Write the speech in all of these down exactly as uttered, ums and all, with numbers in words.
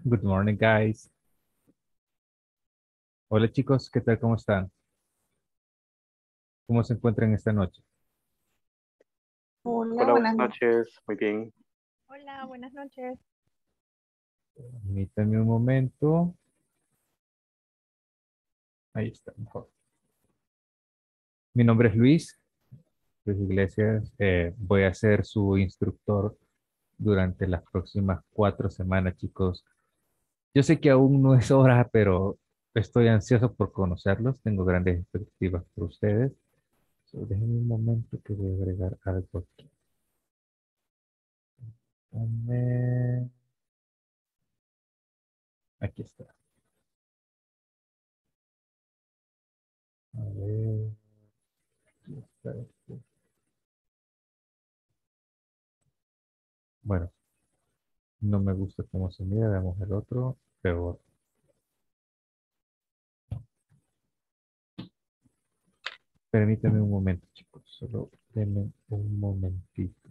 Good morning, guys. Hola, chicos, ¿qué tal? ¿Cómo están? ¿Cómo se encuentran esta noche? Hola, Hola, buenas buenas noches. noches. Muy bien. Hola, buenas noches. Permítanme un momento. Ahí está, mejor. Mi nombre es Luis, Luis Iglesias. Eh, voy a ser su instructor durante las próximas cuatro semanas, chicos. Yo sé que aún no es hora, pero estoy ansioso por conocerlos. Tengo grandes expectativas por ustedes. So, déjenme un momento que voy a agregar algo aquí. Dame- Aquí está. A ver. Aquí está esto. Bueno, no me gusta cómo se mira. Veamos el otro. Peor. Permíteme un momento, chicos. Solo denme un momentito.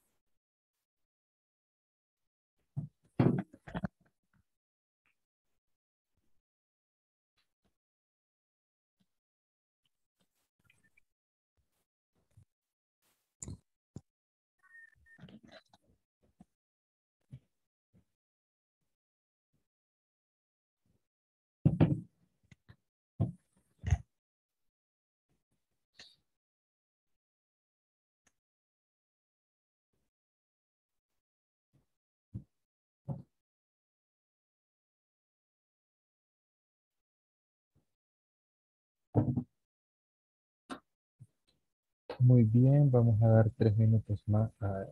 Muy bien, vamos a dar tres minutos más. a-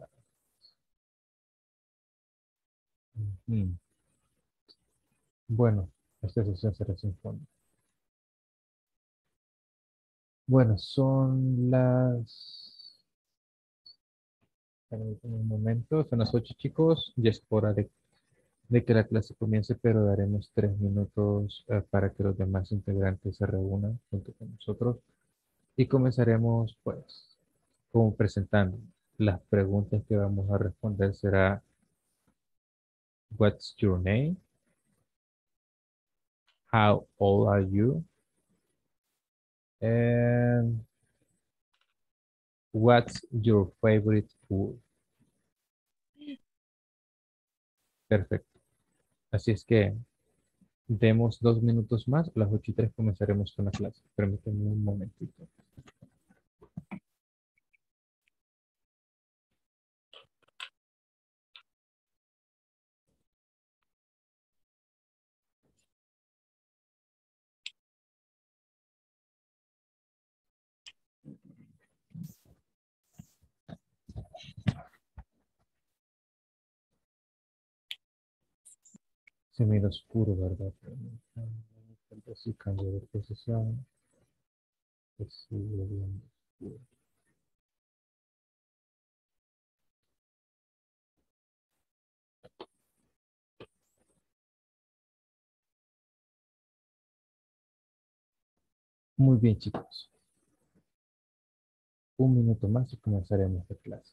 Ujú. Bueno, esta sesión será sin fondo. Bueno, son las... Permítame un momento, son las ocho, chicos. Ya es hora de, de que la clase comience, pero daremos tres minutos eh, para que los demás integrantes se reúnan junto con nosotros. Y comenzaremos, pues, como presentando. Las preguntas que vamos a responder será, What's your name? How old are you? And what's your favorite food? Perfecto. Así es que demos dos minutos más. A las ocho y tres comenzaremos con la clase. Permítanme un momentito. Se mira oscuro, ¿verdad? Permítanme, tal vez si cambio de posición. Que sigue viendo oscuro. Muy bien, chicos. Un minuto más y comenzaremos la clase.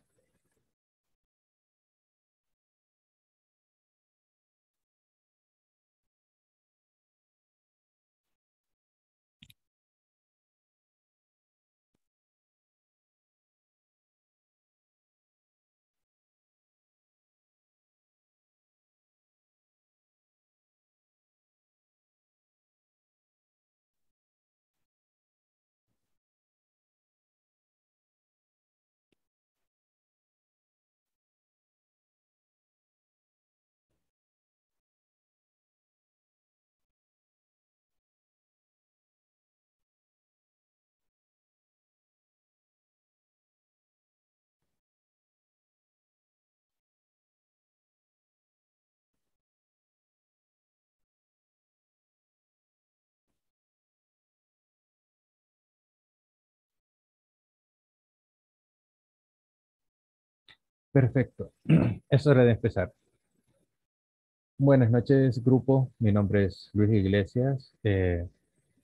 Perfecto. Es hora de empezar. Buenas noches, grupo. Mi nombre es Luis Iglesias. Eh,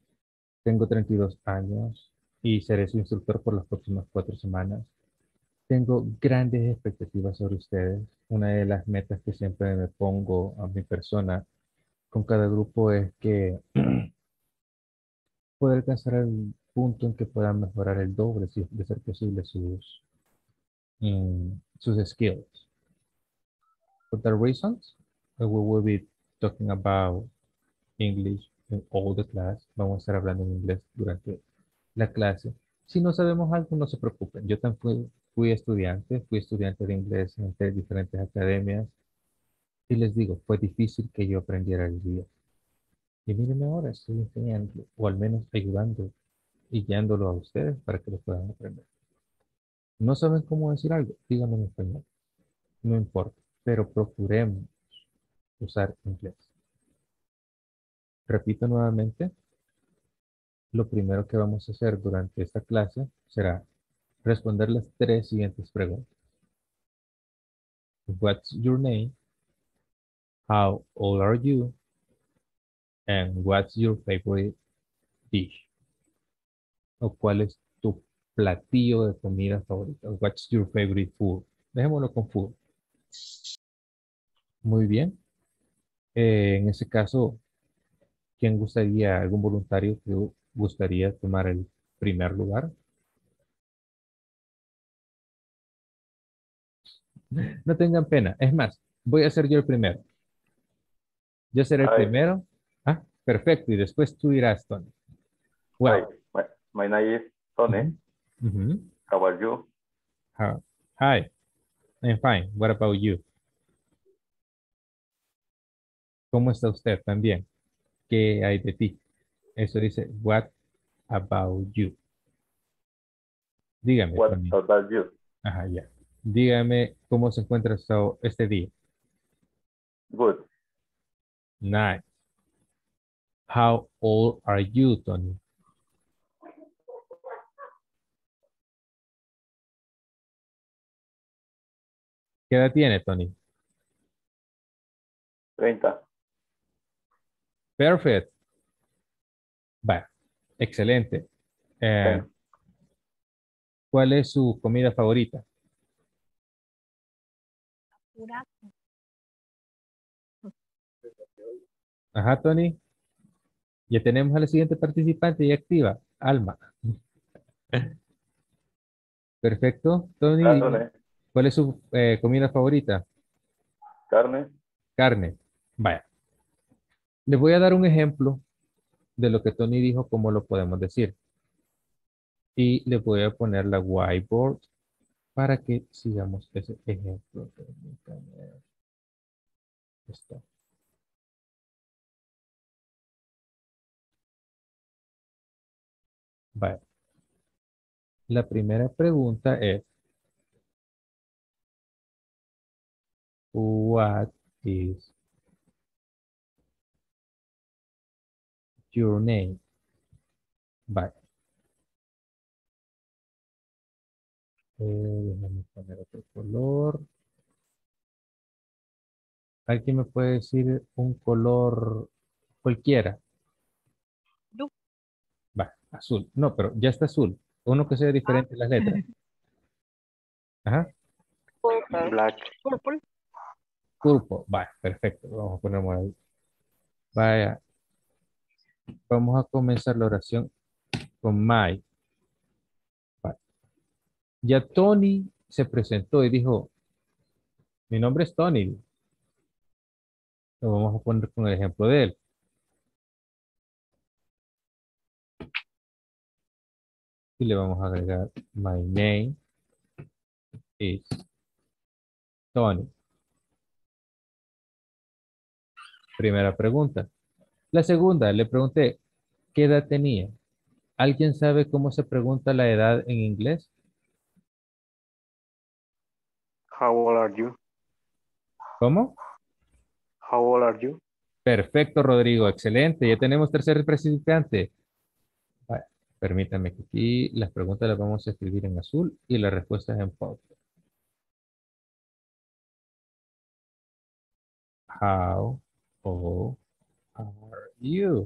tengo treinta y dos años y seré su instructor por las próximas cuatro semanas. Tengo grandes expectativas sobre ustedes. Una de las metas que siempre me pongo a mi persona con cada grupo es que poder alcanzar el punto en que puedan mejorar el doble, si de ser posible, sus, mm, sus skills. For that reasons, uh, we will be talking about English in all the class. Vamos a estar hablando en inglés durante la clase. Si no sabemos algo, no se preocupen. Yo también fui, fui estudiante, fui estudiante de inglés en tres diferentes academias y les digo, fue difícil que yo aprendiera el día. Y mírenme ahora, estoy enseñando o al menos ayudando y guiándolo a ustedes para que lo puedan aprender. ¿No saben cómo decir algo? Díganme en español. No importa, pero procuremos usar inglés. Repito nuevamente, lo primero que vamos a hacer durante esta clase será responder las tres siguientes preguntas. What's your name? How old are you? And what's your favorite dish? ¿O cuál es tu platillo de comida favorita? What's your favorite food? Dejémoslo con food. Muy bien. Eh, en ese caso, ¿quién gustaría, algún voluntario que gustaría tomar el primer lugar? No tengan pena. Es más, voy a ser yo el primero. Yo seré el Hi, primero. Ah, perfecto. Y después tú dirás, Tony. hi. Well. My, my name is Tony. Mhm, mhm. How are you? Ah, hi, I'm fine. What about you? ¿Cómo está usted también? ¿Qué hay de ti? Eso dice, what about you? Dígame, What Tony. about you? Ajá, ya. Dígame cómo se encuentra esto- este día. Good. Nice. How old are you, Tony? ¿Qué edad tiene, Tony? thirty. Perfect. Va, excelente. Eh, Thanks. ¿cuál es su comida favorita? Pura. Ajá, Tony. Ya tenemos a la siguiente participante y activa, Alma. Perfecto. Tony, dime, Carne. ¿cuál es su eh, comida favorita? Carne. Carne. Vaya. Les voy a dar un ejemplo de lo que Tony dijo, cómo lo podemos decir. Y le voy a poner la whiteboard para que sigamos ese ejemplo. Permítame. Esto. Vaya. La primera pregunta es, what is your name? Vaya. Eh, déjame poner otro color. ¿Alguien me puede decir un color cualquiera? Blue. Va, azul. No, pero ya está azul. Uno que sea Ah, diferente las letras. Ajá. purple. Black. Purple. Purple. Va, perfecto. Vamos a ponerlo ahí. Vaya, vamos a comenzar la oración con my. Va. Ya Tony se presentó y dijo, mi nombre es Tony. Lo vamos a poner con el ejemplo de él. Y le vamos a agregar, my name is Tony. Primera pregunta. La segunda, le pregunté, ¿qué edad tenía? ¿Alguien sabe cómo se pregunta la edad en inglés? How old are you? ¿Cómo? How old are you? Perfecto, Rodrigo. Excelente. Ya tenemos tercer participante. Vaya, permítame que aquí las preguntas las vamos a escribir en azul y las respuestas en purple. How old are you?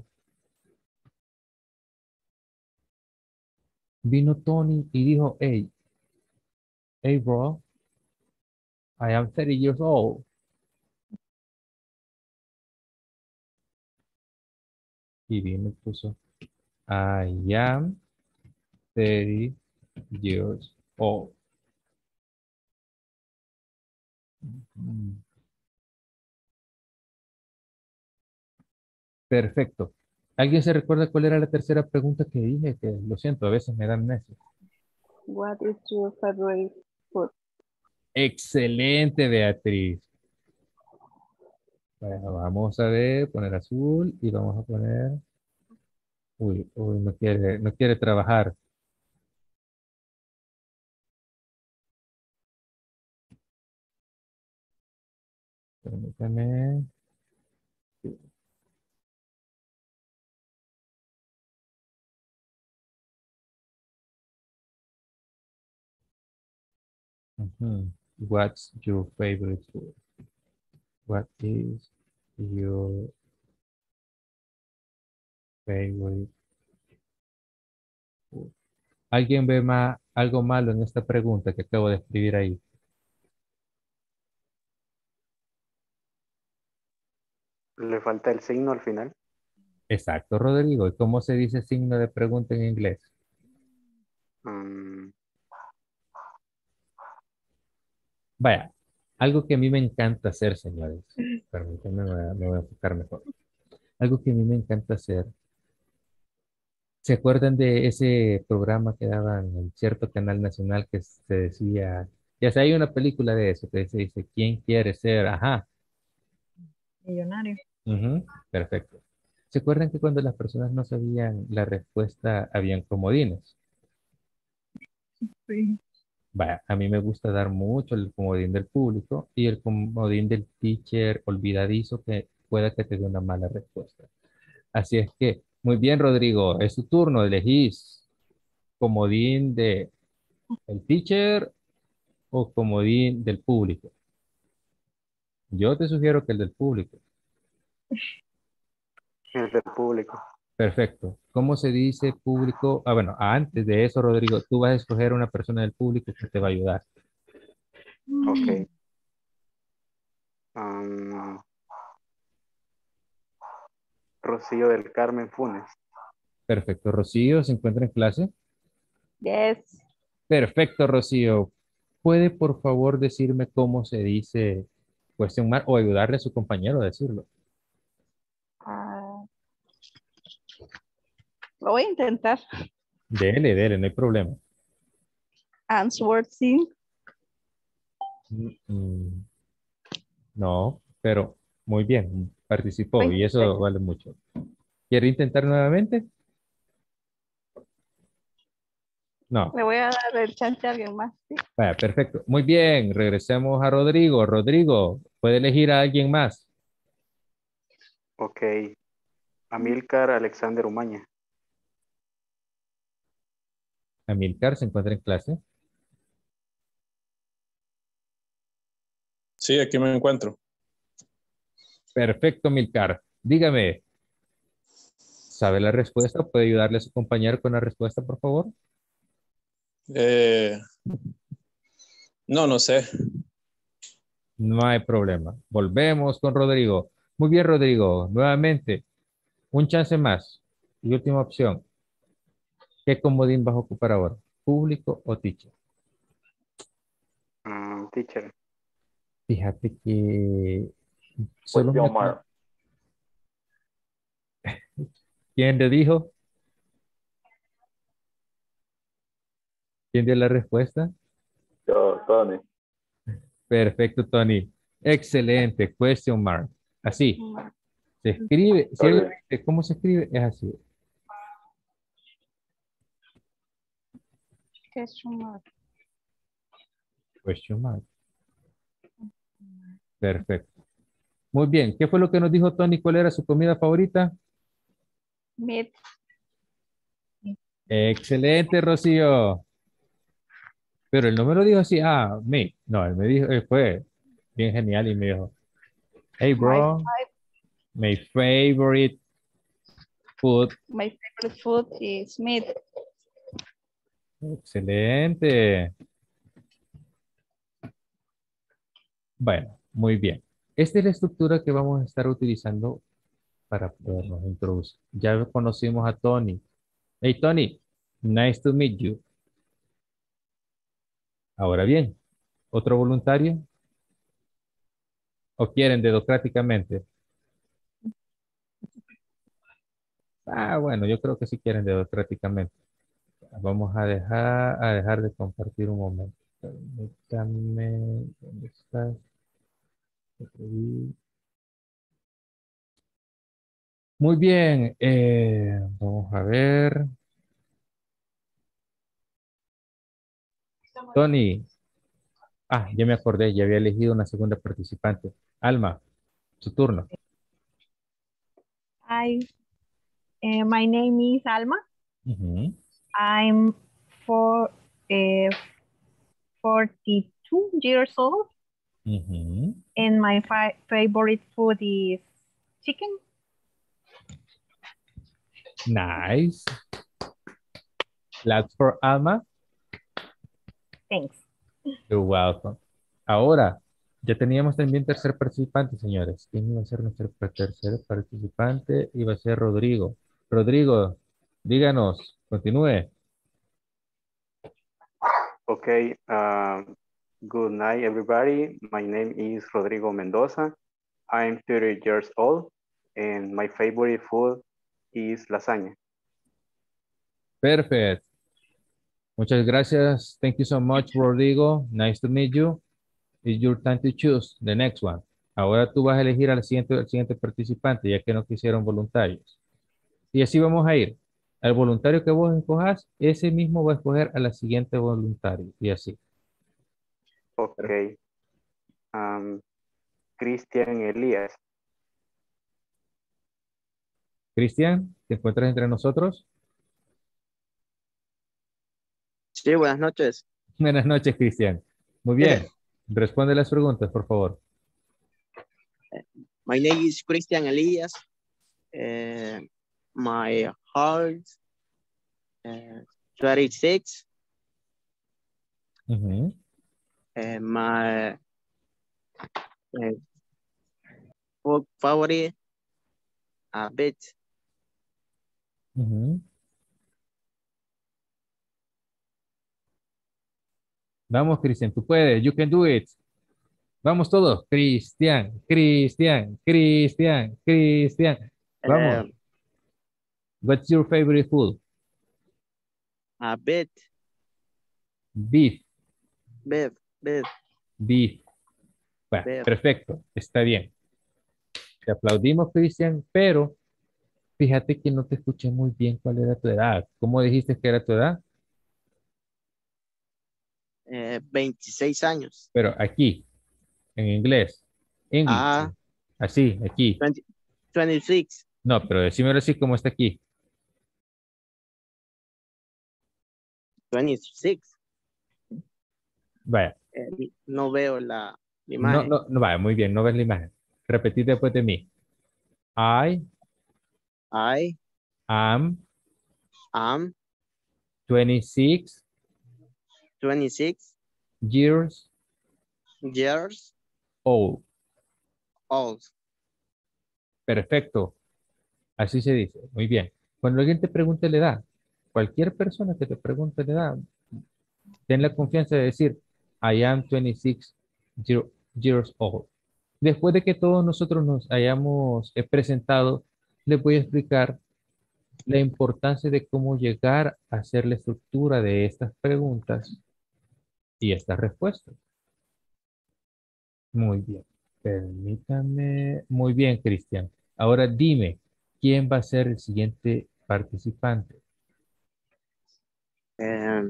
Vino Tony y dijo, hey, Hey, bro, I am thirty years old. Y bien me puso, I am thirty years old. Mm, Perfecto. ¿Alguien se recuerda cuál era la tercera pregunta que dije? Que lo siento, a veces me dan necio. What is your favorite food? Excelente, Beatriz. Bueno, vamos a ver, poner azul y vamos a poner. Uy, uy, no quiere, no quiere trabajar. Permítame. Ujú. What's your favorite food? What is your favorite food? ¿Alguien ve ma- algo malo en esta pregunta que acabo de escribir ahí? Le falta el signo al final. Exacto, Rodrigo. ¿Y cómo se dice signo de pregunta en inglés? Mm, Vaya, algo que a mí me encanta hacer, señores. Permítanme, me voy a, me voy a enfocar mejor. Algo que a mí me encanta hacer. ¿Se acuerdan de ese programa que daban en cierto canal nacional que se decía, ya sea, hay una película de eso que se dice, ¿quién quiere ser? Ajá, Millonario. ujú, perfecto. ¿Se acuerdan que cuando las personas no sabían la respuesta, habían comodines? Sí. Vaya, a mí me gusta dar mucho el comodín del público y el comodín del teacher olvidadizo que pueda que te dé una mala respuesta. Así es que, muy bien, Rodrigo, es tu turno, elegís comodín de el teacher o comodín del público. Yo te sugiero que el del público. el del público. Perfecto. ¿Cómo se dice público? Ah, bueno, antes de eso, Rodrigo, tú vas a escoger una persona del público que te va a ayudar. Ok. Am, Rocío del Carmen Funes. Perfecto. Rocío, ¿se encuentra en clase? Yes. Perfecto, Rocío. ¿Puede por favor decirme cómo se dice question mark o ayudarle a su compañero a decirlo? Ah, lo voy a intentar. Dele, dele, no hay problema. Answering. Mm, mm, no, pero muy bien, Lo participó y intenté. eso vale mucho. ¿Quiere intentar nuevamente? No. Le voy a dar el chance a alguien más. Sí. Vaya, perfecto. Muy bien, regresemos a Rodrigo. Rodrigo, puede elegir a alguien más. Ok. Amílcar Alexander Umaña. Amilcar se encuentra en clase. Sí, aquí me encuentro. Perfecto, Amilcar. Dígame, ¿sabe la respuesta? ¿Puede ayudarle a su compañero con la respuesta, por favor? Eh, no, no sé. No hay problema. Volvemos con Rodrigo. Muy bien, Rodrigo. Nuevamente, un chance más. Y última opción. ¿Qué comodín vas a ocupar ahora? ¿Público o teacher? Mm, teacher. Fíjate que solo me... Question mark. ¿Quién le dijo? ¿Quién dio la respuesta? Yo, Tony. Perfecto, Tony. Excelente. Question mark. Así. Mm, Se escribe. Si Está alguien bien. me dice cómo se escribe, es así. question mark. Question mark. Perfecto. Muy bien. ¿Qué fue lo que nos dijo Tony? ¿Cuál era su comida favorita? Meet. Excelente, Rocío. Pero él no me lo dijo así, ah, me. No, él me dijo, él fue bien genial y me dijo, hey, My, bro, my favorite food. my favorite food is meat. Excelente. Bueno, muy bien. Esta es la estructura que vamos a estar utilizando para podernos introducir. Ya conocimos a Tony. Hey, Tony, nice to meet you. Ahora bien, ¿otro voluntario? ¿O quieren dedocráticamente? Ah, bueno, yo creo que sí quieren dedocráticamente. Vamos a dejar, a dejar de compartir un momento. Permítame, ¿dónde estás? Muy bien, eh, vamos a ver. Tony, ah, ya me acordé, ya había elegido una segunda participante. Alma, su turno. I, uh, my name is Alma. Ujú, I'm for, uh, forty-two years old, ujú. and my fi- favorite food is chicken. Nice. Clap for Alma. Thanks. You're welcome. Ahora, ya teníamos también tercer participante, señores. ¿Quién iba a ser nuestro tercer participante? Iba a ser Rodrigo. Rodrigo, díganos, continúe. Okay. Uh, good night, everybody. My name is Rodrigo Mendoza. I'm thirty years old, and my favorite food is lasagna. Perfect. Muchas gracias. Thank you so much, Rodrigo. Nice to meet you. It's your time to choose the next one. Ahora tú vas a elegir al siguiente, al siguiente participante, ya que no quisieron voluntarios. Y así vamos a ir. Al voluntario que vos escojas, ese mismo va a escoger a la siguiente voluntario. Y así. Okay. Um, Cristian Elías. Cristian, ¿te encuentras entre nosotros? Sí, buenas noches. Buenas noches, Cristian. Muy bien. Responde las preguntas, por favor. My name is Christian Elias. Uh, my heart uh, twenty-six. Ujú, Uh, my uh, food favorite a bit. ujú. Vamos, Cristian, tú puedes. You can do it. Vamos todos. Cristian, Cristian, Cristian, Cristian. Uh, Vamos. What's your favorite food? a bit, Beef, beef, beef, beef. Bueno, beef. perfecto. Está bien. Te aplaudimos, Cristian, pero fíjate que no te escuché muy bien cuál era tu edad. ¿Cómo dijiste que era tu edad? Uh, veintiséis años. Pero aquí, en inglés. English. Ah, Así, aquí. twenty, twenty-six. No, pero decímelo así como está aquí. twenty-six. Vaya. Eh, no veo la, la No, imagen. no, no, vaya, muy bien, no ves la imagen. Repetí después de mí. I I am am twenty-six twenty-six years years old. old. Perfecto. Así se dice. Muy bien. Cuando alguien te pregunte la edad, cualquier persona que te pregunte la edad, ten la confianza de decir, I am twenty-six year- years old. Después de que todos nosotros nos hayamos eh, presentado, les voy a explicar la importancia de cómo llegar a hacer la estructura de estas preguntas y estas respuestas. Muy bien. Permítame. Muy bien, Cristian. Ahora dime, ¿quién va a ser el siguiente participante? Um,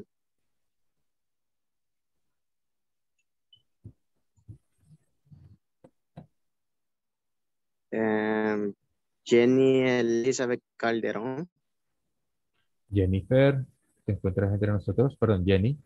um, Jenny Elizabeth Calderón. Jennifer, ¿te encuentras entre nosotros? Perdón, Jenny.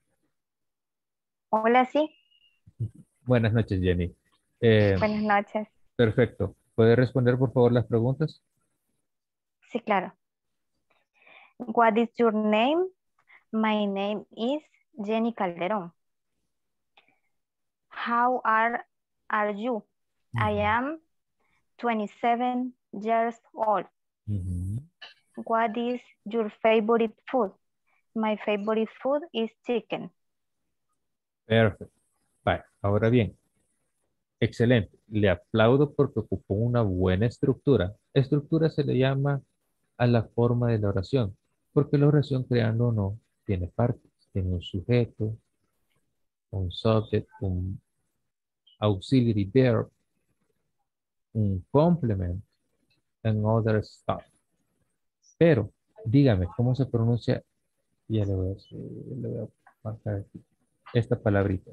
Hola, sí. Buenas noches, Jenny. Eh, Buenas noches. perfecto. ¿Puede responder, por favor, las preguntas? Sí, claro. What is your name? My name is Jenny Calderón. How are are you? I am twenty-seven years old. Ujú. What is your favorite food? My favorite food is chicken. Perfecto. Vale, ahora bien, excelente. Le aplaudo porque ocupó una buena estructura. Estructura se le llama a la forma de la oración, porque la oración, creando o no, tiene partes, tiene un sujeto, un subject, un auxiliary verb, un complement, and other stuff. Pero, dígame, ¿cómo se pronuncia? Ya le voy a, decir, le voy a marcar aquí. Esta palabrita.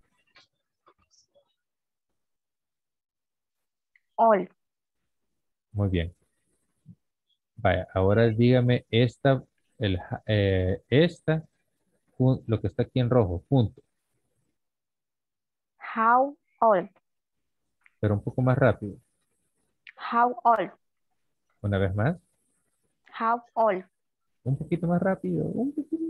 All. Muy bien. Vaya, ahora dígame esta, el, ja- eh, esta, jun- lo que está aquí en rojo, punto. How old? Pero un poco más rápido. How old? Una vez más, How old? un poquito más rápido. Un poquito.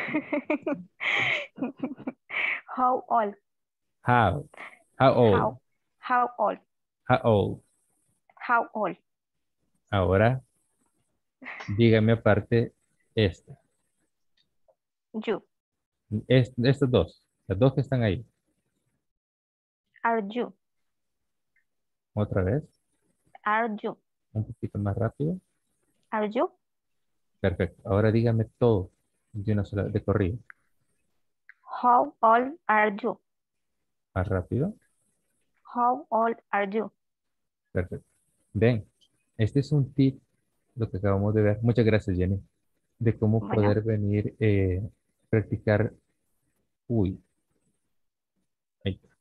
How old? How, how old, How, how old? how old. How old? Ahora, dígame aparte esta. You. Es- estas dos, las dos que están ahí. Are you? Otra vez, Are you? un poquito más rápido. Are you? Perfecto. Ahora dígame todo de una sola, de corrido. How old are you? Más rápido. How old are you? Perfecto. Ven, este es un tip, lo que acabamos de ver. Muchas gracias, Jenny. De cómo Bueno, poder venir eh, practicar. Uy, ahí está.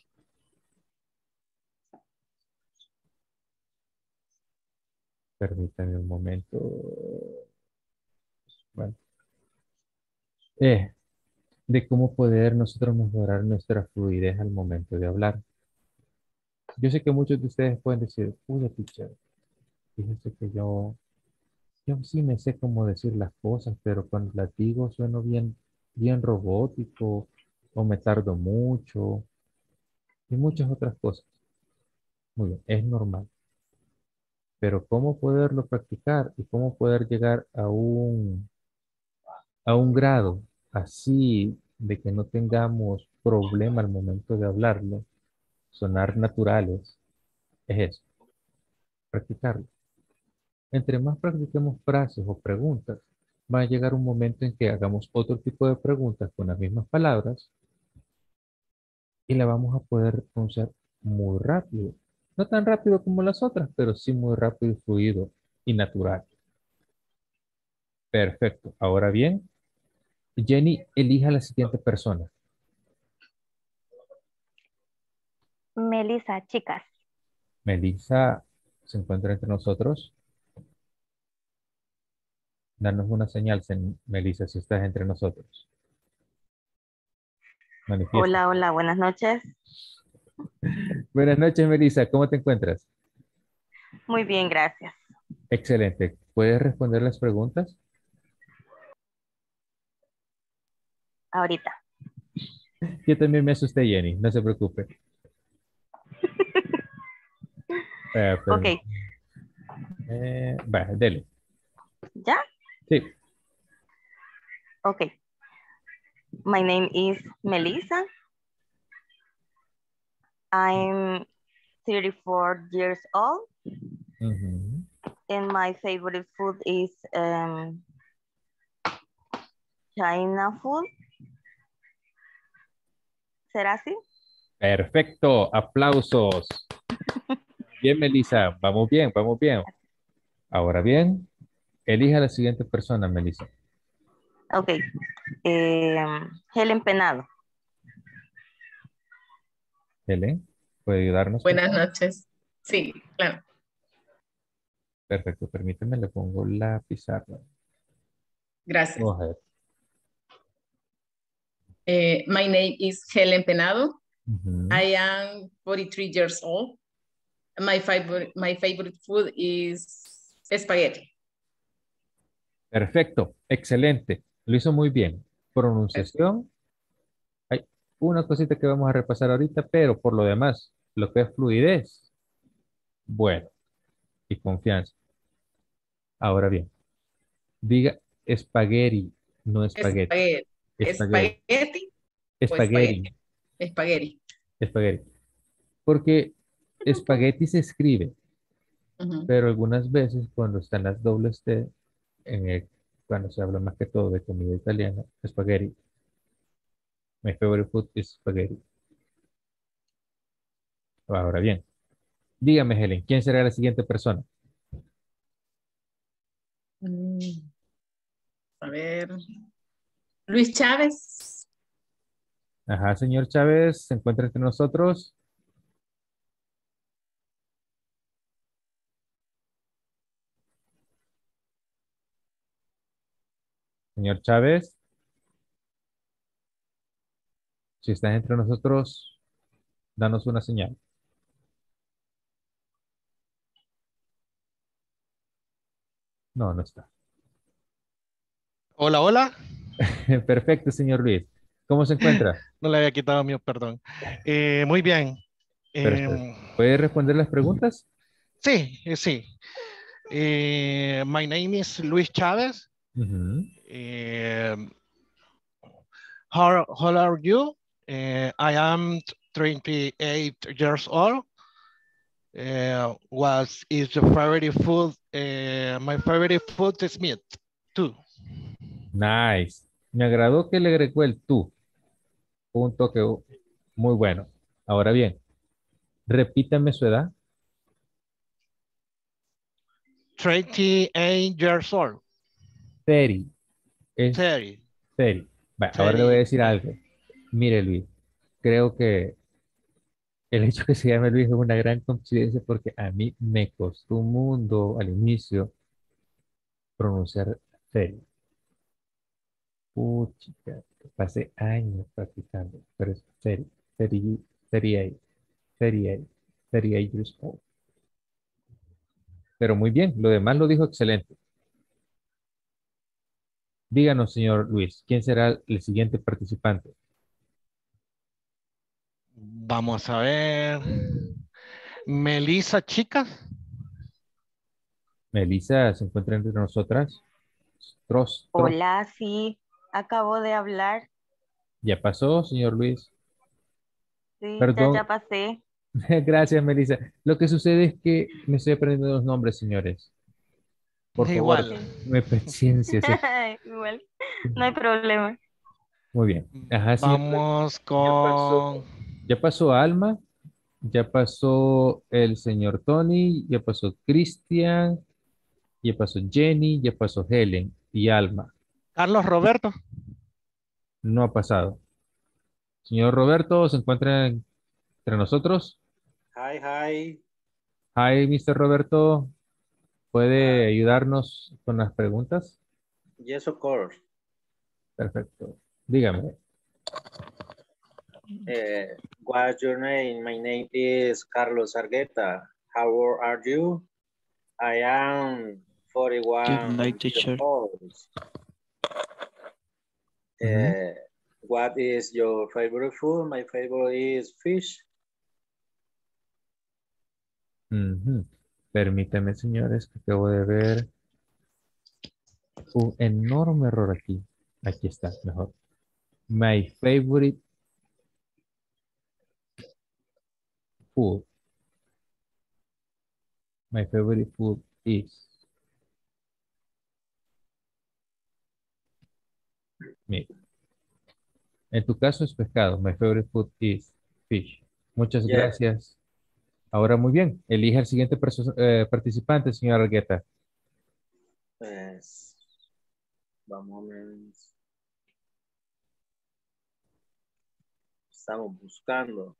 Permítanme un momento. Bueno, eh, de cómo poder nosotros mejorar nuestra fluidez al momento de hablar. Yo sé que muchos de ustedes pueden decir, uy, teacher, fíjense que yo, yo sí me sé cómo decir las cosas, pero cuando las digo sueno bien, bien robótico o me tardo mucho y muchas otras cosas. Muy bien, es normal. Pero cómo poderlo practicar y cómo poder llegar a un, a un grado así de que no tengamos problema al momento de hablarlo, sonar naturales, es eso, practicarlo. Entre más practiquemos frases o preguntas, va a llegar un momento en que hagamos otro tipo de preguntas con las mismas palabras y la vamos a poder pronunciar muy rápido. No tan rápido como las otras, pero sí muy rápido y fluido y natural. Perfecto. Ahora bien, Jenny, elija a la siguiente persona. Melissa, chicas. Melissa se encuentra entre nosotros. Danos una señal, sen- Melissa, si estás entre nosotros. Manifiesta. Hola, hola, buenas noches. Buenas noches, Melissa. ¿Cómo te encuentras? Muy bien, gracias. Excelente. ¿Puedes responder las preguntas? Ahorita. Yo también me asusté, Jenny. No se preocupe. Eh, pero- Ok, eh, va, dele. ¿ya? Sí. Ok. My name is Melissa. I'm thirty-four years old Ujú. and my favorite food is um, China food. ¿Será así? Perfecto. Aplausos. Bien, Melissa. Vamos bien, vamos bien. Ahora bien, elija a la siguiente persona, Melissa. Ok. Em, Helen Penado. Helen, ¿puede ayudarnos? Buenas noches. Sí, claro. Perfecto. Permíteme, le pongo la pizarra. Gracias. Go ahead. Eh, my name is Helen Penado. Ujú. I am forty-three years old. My favorite, my favorite food is spaghetti. Perfecto. Excelente. Lo hizo muy bien. Pronunciación. Hay una cosita que vamos a repasar ahorita, pero por lo demás, lo que es fluidez. Bueno, y confianza. Ahora bien, diga espagueti, no espagueti. Espagueti. Espagueti. Espagueti. o Espagueti. Espagueti. Espagueti. Porque espagueti se escribe, Ujú. pero algunas veces cuando están las dobles T, en el- cuando se habla más que todo de comida italiana, espagueti. My favorite food is spaghetti. Ahora bien, dígame, Helen, ¿quién será la siguiente persona? Mm, A ver. Luis Chávez. Ajá, señor Chávez, ¿se encuentra entre nosotros? Señor Chávez, si estás entre nosotros, danos una señal. No, no está. Hola, hola. Perfecto, señor Luis. ¿Cómo se encuentra? No le había quitado mío, perdón. Eh, muy bien. Perfecto. Em, ¿Puede responder las preguntas? sí, eh, sí. Eh, my name is Luis Chávez. Ujú. Em, how, how old are you? Eh, I am twenty-eight years old. Uh, what is your favorite food? Eh, my favorite food is meat, too. Nice. Me agradó que le agregó el tú. Un toque muy bueno. Ahora bien, repítame su edad. twenty-eight years old. Teri. Es thirty. Teri. Va, ahora le voy a thirty. decir algo. Mire, Luis, creo que el hecho que se llame Luis es una gran coincidencia porque a mí me costó un mundo al inicio pronunciar Teri. Puchica, pasé años practicando, pero es Teri, Teri, Teri, Teri, Teri years old. Pero muy bien, lo demás lo dijo excelente. Díganos, señor Luis, ¿quién será el siguiente participante? Vamos a ver. Melissa, chicas. Melissa se encuentra entre nosotras. Tros, tros. Hola, sí, acabo de hablar. Ya pasó, señor Luis. Sí, ya, Perdón. ya pasé. Gracias, Melissa. Lo que sucede es que me estoy aprendiendo los nombres, señores. Por favor, Igual. me paciencia. Sí. Igual, no hay problema. Muy bien. Ajá, señor Luis. Vamos Ya pasó, con... ya pasó Alma, ya pasó el señor Tony, ya pasó Cristian, ya pasó Jenny, ya pasó Helen y Alma. Carlos Roberto. No ha pasado. Señor Roberto, ¿se encuentra en- entre nosotros? Hi, hi. Hi, mister Roberto. ¿Puede Uh, ayudarnos con las preguntas? yes, of course. Perfecto. Dígame. Uh, what's your name? My name is Carlos Argueta. How old are you? I am forty-one night, years teacher. old. Uh, Ujú. What is your favorite food? My favorite is fish. Ujú. Permítame, señores, que acabo de ver un enorme error aquí. Aquí está, mejor. My favorite food. My favorite food is. Mira, en tu caso es pescado. My favorite food is fish. Muchas Yeah. gracias. Ahora muy bien. Elija el siguiente perso- eh, participante, señora Argueta. Pues, vamos a ver. Estamos buscando.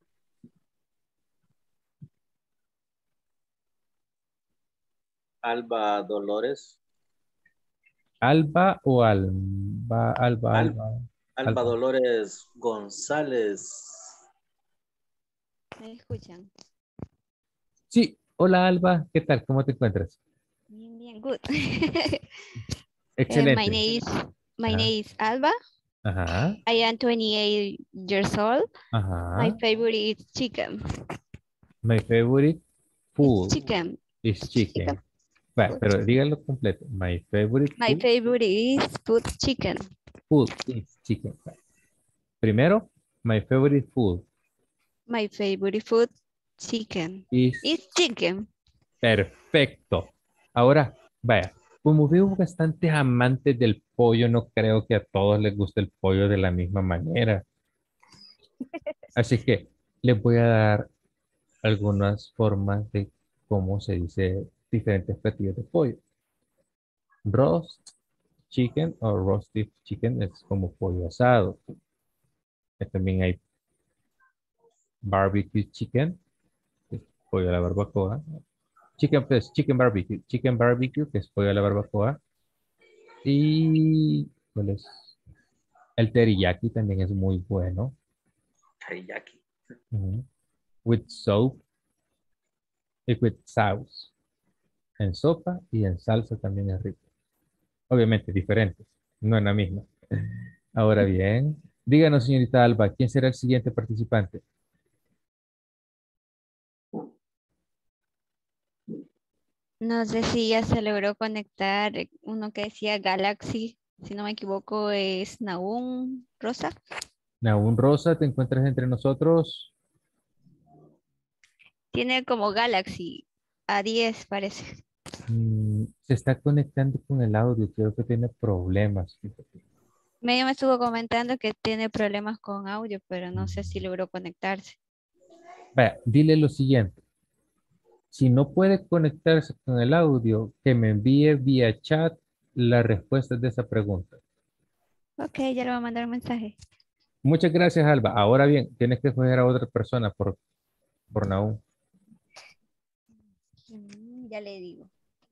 Alba Dolores. Alba o Alba, Alba, Al- Alba. Alba Alba. Dolores González. ¿Me escuchan? Sí, hola Alba, ¿qué tal? ¿Cómo te encuentras? Bien, bien, good. Eh, Excelente. my name is my Ajá. name is Alba. Ajá, I am twenty-eight years old. My ajá. favorite is chicken. My favorite food Chicken. is chicken. Chicken. Va, pero dígalo completo. My favorite My food, favorite is food chicken. food is chicken. Va. Primero, my favorite food My favorite food chicken. is Is chicken. perfecto. Ahora, vaya, como veo bastantes amantes del pollo, no creo que a todos les guste el pollo de la misma manera. Así que les voy a dar algunas formas de cómo se dice diferentes platillos de pollo. Roast chicken o roasted chicken es como pollo asado. Eh, También hay barbecue chicken, que es pollo a la barbacoa. Chicken, pues, chicken barbecue, chicken barbecue, que es pollo a la barbacoa. Y ¿cuál es? El teriyaki también es muy bueno. Teriyaki. Ujú. With soap y with sauce. En sopa y en salsa también es rico. Obviamente diferentes, no en la misma. Ahora bien, díganos, señorita Alba, ¿quién será el siguiente participante? No sé si ya se logró conectar uno que decía Galaxy. Si no me equivoco es Nahum Rosa. Nahum Rosa, ¿te encuentras entre nosotros? Tiene como Galaxy a diez parece. Mm, se está conectando con el audio, creo que tiene problemas. Medio me estuvo comentando que tiene problemas con audio, pero no sé si logró conectarse. Vaya, dile lo siguiente. Si no puede conectarse con el audio, que me envíe vía chat la respuesta de esa pregunta. Ok, ya le voy a mandar un mensaje. Muchas gracias, Alba. Ahora bien, tienes que escoger a otra persona por, por Nahum. Mm, ya le digo.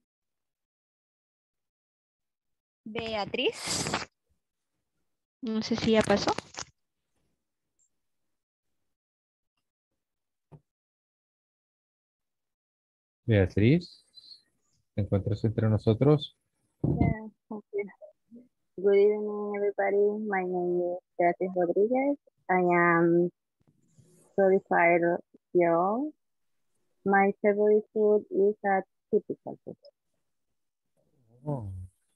Beatriz. No sé si ya pasó. Beatriz, ¿te encuentras entre nosotros? Yeah, okay. Good evening, everybody. My name is Beatriz Rodriguez. I am thirty-five years old. My favorite food is a typical food. Oh.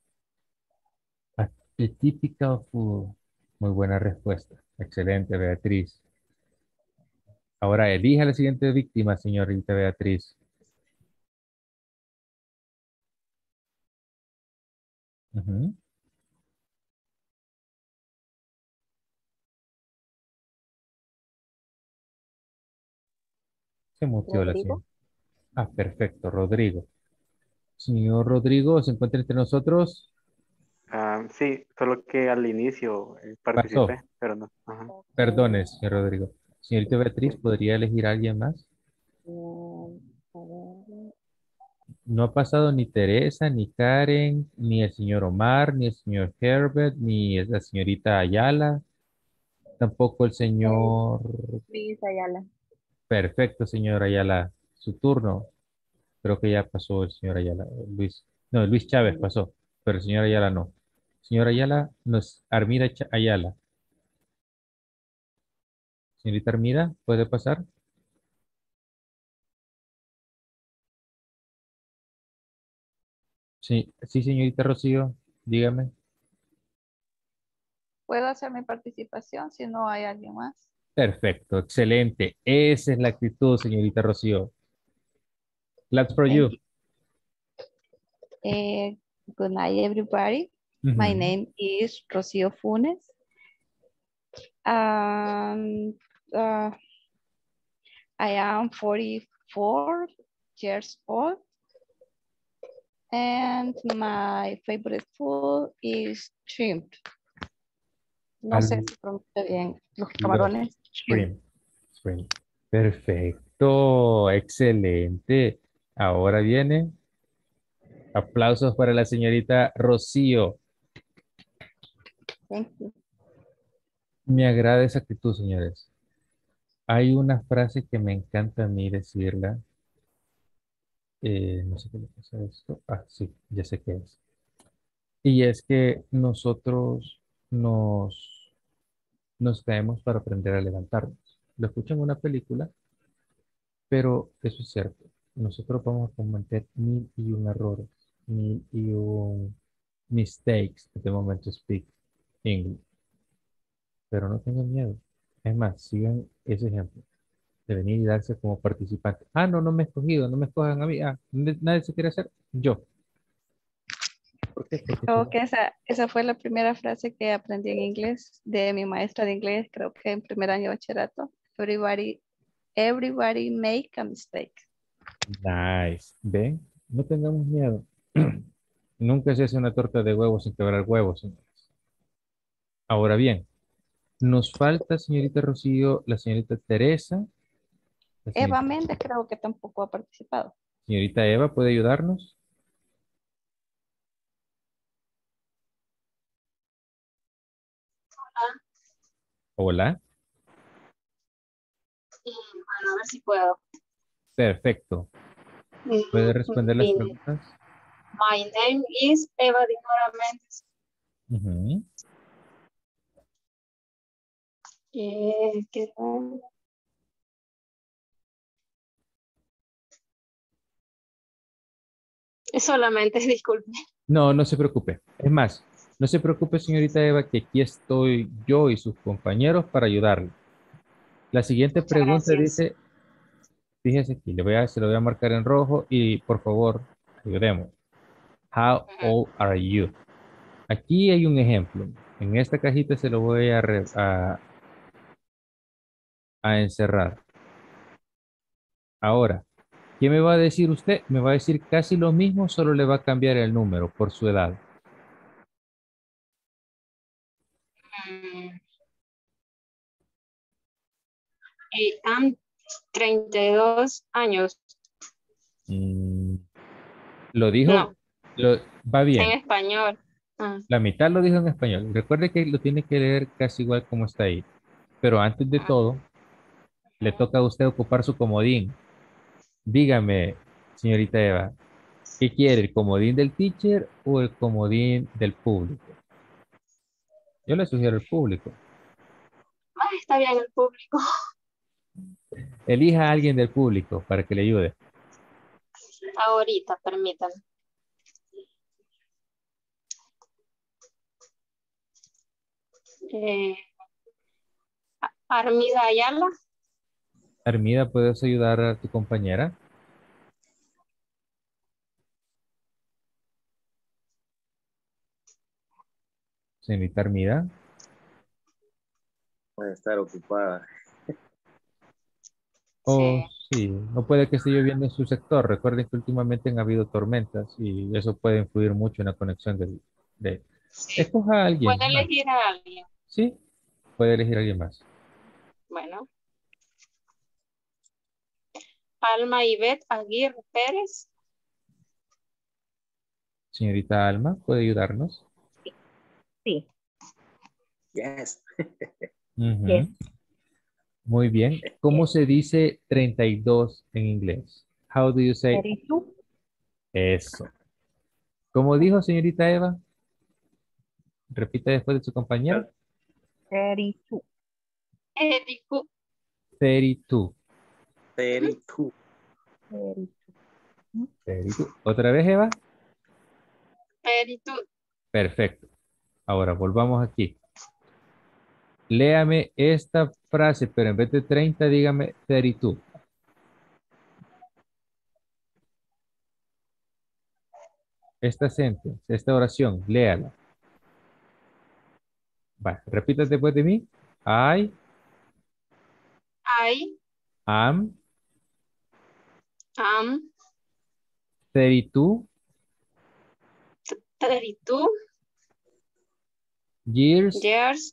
A typical food. Muy buena respuesta. Excelente, Beatriz. Ahora elija la siguiente víctima, señorita Beatriz. Ujú. Se muteó la Rodrigo. señora. Ah, perfecto, Rodrigo. Señor Rodrigo, ¿se encuentra entre nosotros? Ah, sí, solo que al inicio eh, Pasó. participé, pero no. Ajá. Perdone, señor Rodrigo. Señorita Beatriz, ¿podría elegir a alguien más? Mm, a ver. No ha pasado ni Teresa, ni Karen, ni el señor Omar, ni el señor Herbert, ni la señorita Ayala, tampoco el señor... Luis Ayala. Perfecto, señor Ayala. Su turno. Creo que ya pasó el señor Ayala. Luis. No, Luis Chávez pasó, pero el señor Ayala no. Señor Ayala, no es Armida Ch- Ayala. Señorita Armida, ¿puede pasar? Sí, sí, señorita Rocío, dígame. ¿Puedo hacer mi participación si no hay alguien más? Perfecto, excelente. Esa es la actitud, señorita Rocío. Glad for Thank you. you. Eh, good night, everybody. My Ujú. name is Rocio Funes. Um, uh, I am forty-four years old. And my favorite food is shrimp. No sé Al- si pronuncia bien los Los camarones. Shrimp. Spring. Spring. Perfecto, excelente. Ahora viene. Aplausos para la señorita Rocío. Thank you. Me agrada esa actitud, señores. Hay una frase que me encanta a mí decirla. Eh, no sé qué le pasa a esto. Ah, sí, ya sé qué es. Y es que nosotros nos, nos caemos para aprender a levantarnos. Lo escucho en una película Pero eso es cierto. Nosotros vamos a cometer mil y un errores, mil y un mistakes at the moment to speak English. Pero no tengan miedo. Es más, sigan ese ejemplo de venir y darse como participante. Ah, no, no me he escogido, no me escojan a mí. Ah, nadie nadie se quiere hacer. Yo. ¿Por qué? Porque Creo somos- que esa, esa fue la primera frase que aprendí en inglés de mi maestra de inglés, creo que en primer año de bachillerato. Everybody, everybody make a mistake. Nice. ¿Ven? No tengamos miedo. Nunca se hace una torta de huevos sin quebrar huevos, señores. Ahora bien, nos falta, señorita Rocío, la señorita Teresa, la Eva señorita, Méndez creo que tampoco ha participado. señorita Eva, ¿puede ayudarnos? Hola. Y bueno, a ver si puedo. Perfecto. ¿Puede responder las Mm, preguntas? My name is Eva Dinora Méndez. Ujú. Eh, ¿qué- Solamente, disculpe. No, no se preocupe. Es más, no se preocupe, señorita Eva, que aquí estoy yo y sus compañeros para ayudarle. La siguiente Muchas pregunta gracias. dice, fíjese aquí, le voy a, se lo voy a marcar en rojo y por favor, ayudemos. How old are you? Aquí hay un ejemplo. En esta cajita se lo voy a, re- a, a encerrar. Ahora, ¿qué me va a decir usted? Me va a decir casi lo mismo, solo le va a cambiar el número por su edad. Mm, eh, am treinta y dos años. Mm, lo dijo, No, lo, va en bien. español. Ah, La mitad lo dijo en español. Recuerde que lo tiene que leer casi igual como está ahí. Pero antes de todo, le toca a usted ocupar su comodín. Dígame, señorita Eva, ¿qué quiere? ¿El comodín del teacher o el comodín del público? Yo le sugiero el público. ah, está bien el público. Elija a alguien del público para que le ayude. Ahorita, permítanme. Eh, Armida Ayala. Armida, ¿puedes ayudar a tu compañera? Señorita Armida. Puede estar ocupada. Oh, sí, no puede que esté lloviendo en su sector. Recuerden que últimamente han habido tormentas y eso puede influir mucho en la conexión del, de... Escoja a alguien Puede más. elegir a alguien. Sí, puede elegir a alguien más. Bueno. Alma Ivette Aguirre Pérez. Señorita Alma, ¿puede ayudarnos? Sí. Yes. Ujú. Yes. Muy bien. ¿Cómo se dice treinta y dos en inglés? How do you say? thirty-two. Eso. ¿Cómo dijo señorita Eva? Repita después de su compañero. thirty-two. Edicu. treinta y dos. thirty-two. thirty-two. treinta y dos. ¿Otra vez, Eva? Peritud. Perfecto. Ahora volvamos aquí. Léame esta frase, pero en vez de treinta, dígame treinta y dos. Esta sentence, esta oración, léala. Va, repita después de mí. I I am am thirty-two thirty-two years. years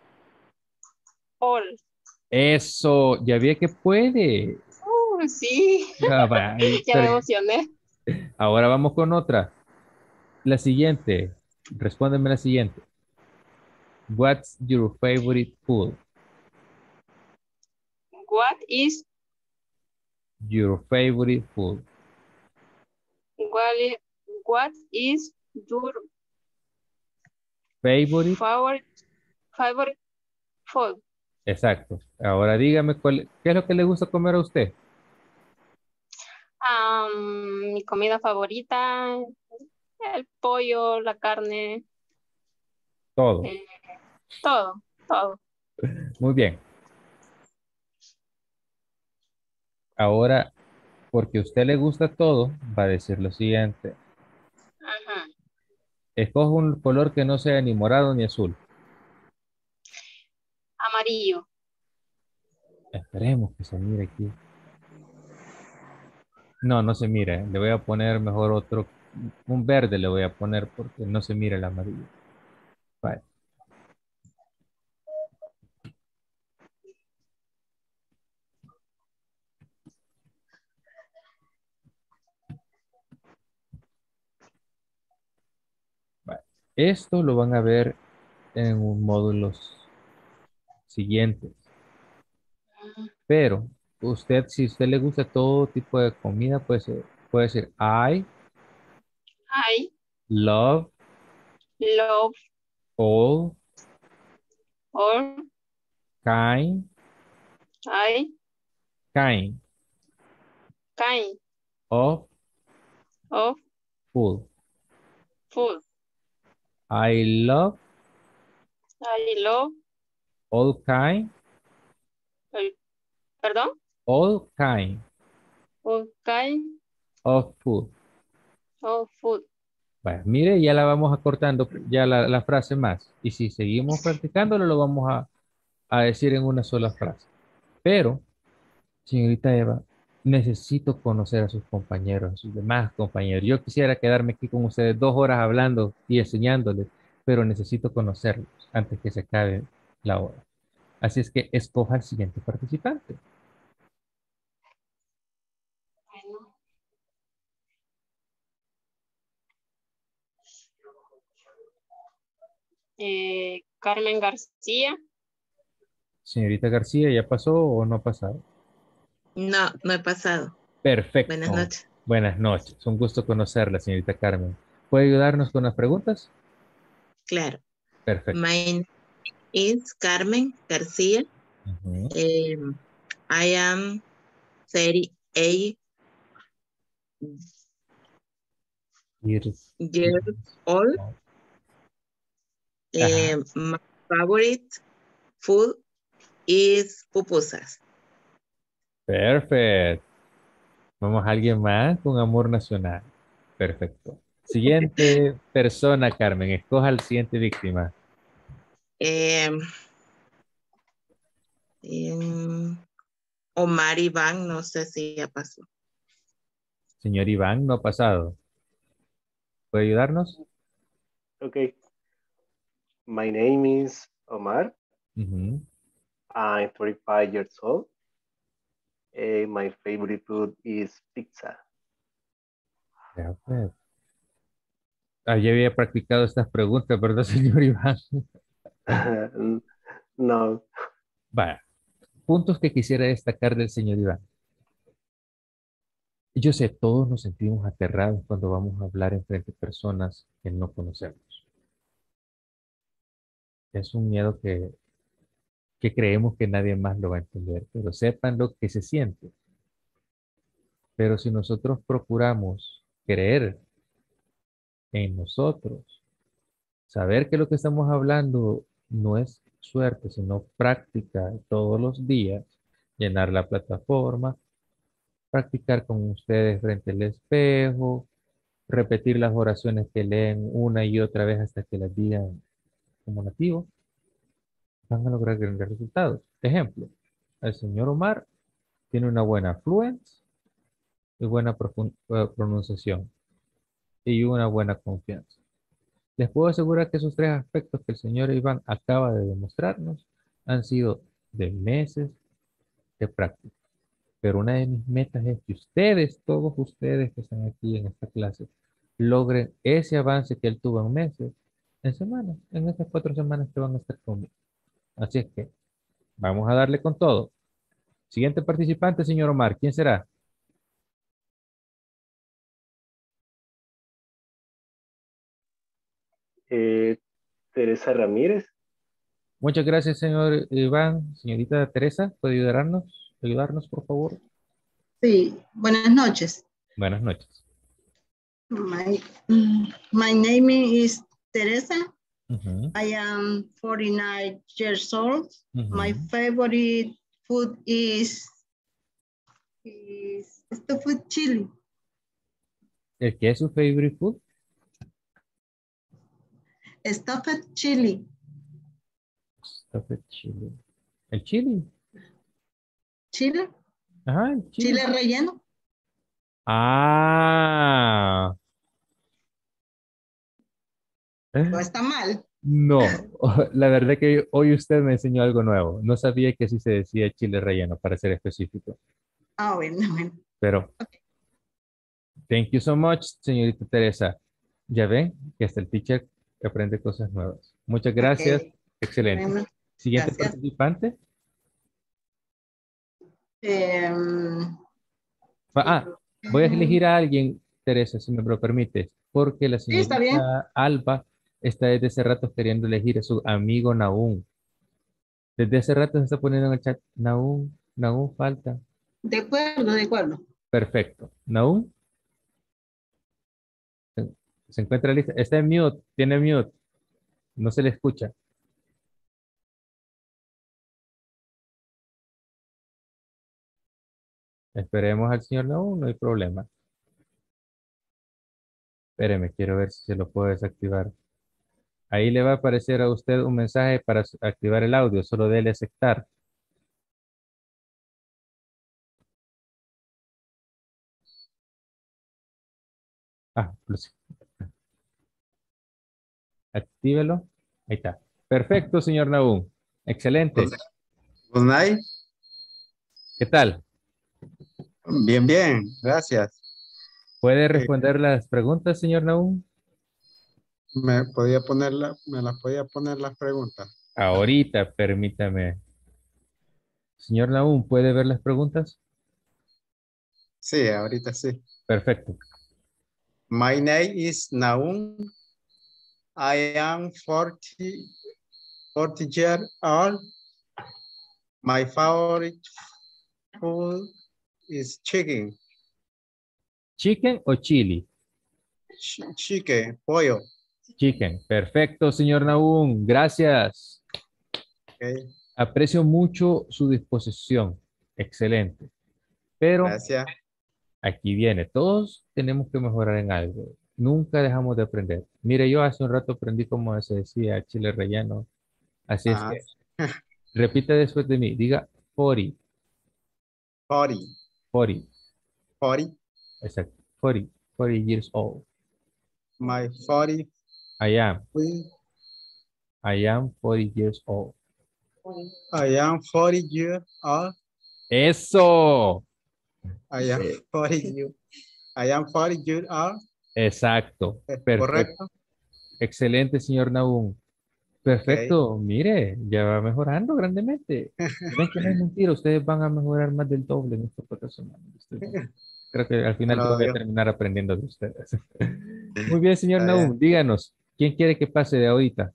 old. Eso, ya vi que puede. Uh, sí. Ah, va, Ya me pero- emocioné. Ahora vamos con otra. La siguiente. Respóndeme la siguiente. What's your favorite food? What is Your favorite food. what is, what is your Favorite. favorite favorite food? Exacto. Ahora dígame cuál, ¿qué es lo que le gusta comer a usted? Um, mi comida favorita, el pollo, la carne, Todo. eh, todo, todo. Muy bien. Ahora, porque a usted le gusta todo, va a decir lo siguiente. Ajá. Escoja un color que no sea ni morado ni azul. Amarillo. Esperemos que se mire aquí. No, no se mire. Le voy a poner mejor otro. Un verde le voy a poner porque no se mira el amarillo. Vale. Vale. Esto lo van a ver en un módulos siguientes. Pero usted, si a usted le gusta todo tipo de comida, pues eh, puede decir I I love love all all. kind I kind kind of of food. food. I love I love, all kind el- perdón, all kind all kind of food. of food. Vaya, mire, ya la vamos acortando ya la, la frase más. Y si seguimos practicándolo, lo vamos a, a decir en una sola frase. Pero, señorita Eva, necesito conocer a sus compañeros, a sus demás compañeros. Yo quisiera quedarme aquí con ustedes dos horas hablando y enseñándoles, pero necesito conocerlos antes que se acabe la hora. Así es que escoja al siguiente participante. Bueno. Eh, Carmen García. Señorita García, ¿ya pasó o no ha pasado? No, no he pasado. Perfecto. Buenas noches. Buenas noches. Un gusto conocerla, señorita Carmen. ¿Puede ayudarnos con las preguntas? Claro. Perfecto. My name is Carmen García. Ujú. Um, I am thirty-eight Years. years old. Ajá. Um, my favorite food is pupusas. Perfecto. Vamos a alguien más con amor nacional. Perfecto. Siguiente persona, Carmen. Escoja al siguiente víctima. Um, um, Omar Iván, no sé si ya pasó. Señor Iván, no ha pasado. ¿Puede ayudarnos? Okay. My name is Omar. Ujú. I'm thirty-five years old. Eh, my favorite food is pizza. Perfecto. Ah, ya había practicado estas preguntas, ¿verdad, señor Iván? No. Vaya. Puntos que quisiera destacar del señor Iván. Yo sé, todos nos sentimos aterrados cuando vamos a hablar en frente de personas que no conocemos. Es un miedo que, que creemos que nadie más lo va a entender, pero sepan lo que se siente. Pero si nosotros procuramos creer en nosotros, saber que lo que estamos hablando no es suerte, sino práctica todos los días, llenar la plataforma, practicar con ustedes frente al espejo, repetir las oraciones que leen una y otra vez hasta que las digan como nativo, van a lograr grandes resultados. Ejemplo, el señor Omar tiene una buena fluencia y buena profun- eh, pronunciación y una buena confianza. Les puedo asegurar que esos tres aspectos que el señor Iván acaba de demostrarnos han sido de meses de práctica. Pero una de mis metas es que ustedes, todos ustedes que están aquí en esta clase, logren ese avance que él tuvo en meses, en semanas, en estas cuatro semanas que van a estar conmigo. Así es que vamos a darle con todo. Siguiente participante, señor Omar, ¿quién será? Eh, Teresa Ramírez. Muchas gracias, señor Iván. Señorita Teresa, ¿puede ayudarnos? Ayudarnos, por favor. Sí, buenas noches. Buenas noches. My, my name is Teresa. Uh-huh. I am forty-nine years old. Uh-huh. My favorite food is, is stuffed chili. ¿El qué es su favorite food? Stuffed chili. Stuffed chili. ¿El chili? Chile. Ajá, el chili. Chile relleno. Ah. ¿No está mal? No, la verdad que hoy usted me enseñó algo nuevo. No sabía que así se decía chile relleno, para ser específico. Ah, bueno, bueno. Pero, thank you so much, señorita Teresa. Ya ven que hasta el teacher aprende cosas nuevas. Muchas gracias. Okay. Excelente. Bueno, Siguiente gracias. participante. Em, Ah, voy a elegir a alguien, Teresa, si me lo permites, porque la Sí, está bien. señorita Alba está desde hace rato queriendo elegir a su amigo Nahum. Desde hace rato se está poniendo en el chat, Nahum, Nahum falta. De acuerdo, de acuerdo. Perfecto. Nahum, se se encuentra lista. Está en mute, tiene mute. No se le escucha. Esperemos al señor Nahum, no hay problema. Espéreme, quiero ver si se lo puedo desactivar. Ahí le va a aparecer a usted un mensaje para activar el audio. Solo déle a aceptar. Ah, pues, actívelo. Ahí está. Perfecto, señor Nahum. Excelente. Good night. ¿Qué tal? Bien, bien, gracias. ¿Puede responder las preguntas, señor Nahum? Me podía poner la, me las podía poner las preguntas. Ahorita, permítame. Señor Nahum, ¿puede ver las preguntas? Sí, ahorita sí. Perfecto. My name is Nahum. I am forty, forty years old. My favorite food is chicken. ¿Chicken o chili? Ch chicken, pollo. Chicken. Perfecto, señor Nahum. Gracias. Okay. Aprecio mucho su disposición. Excelente. Pero Gracias. aquí viene. Todos tenemos que mejorar en algo. Nunca dejamos de aprender. Mire, yo hace un rato aprendí cómo se decía chile relleno. Así es Ajá. que repita después de mí. Diga forty. forty. forty. forty. Exacto. forty. forty years old. My forty. I am. We, I am forty years old. I am forty years old. ¡Eso! I am forty years. I am forty years old. Exacto. Perfecto. Correcto. Excelente, señor Nahum. Perfecto. Okay. Mire, ya va mejorando grandemente. Ven que no es mentira, ustedes van a mejorar más del doble en estas cuatro semanas. Creo que al final yo voy a terminar aprendiendo de ustedes. Muy bien, señor Nahum, díganos, ¿quién quiere que pase de ahorita?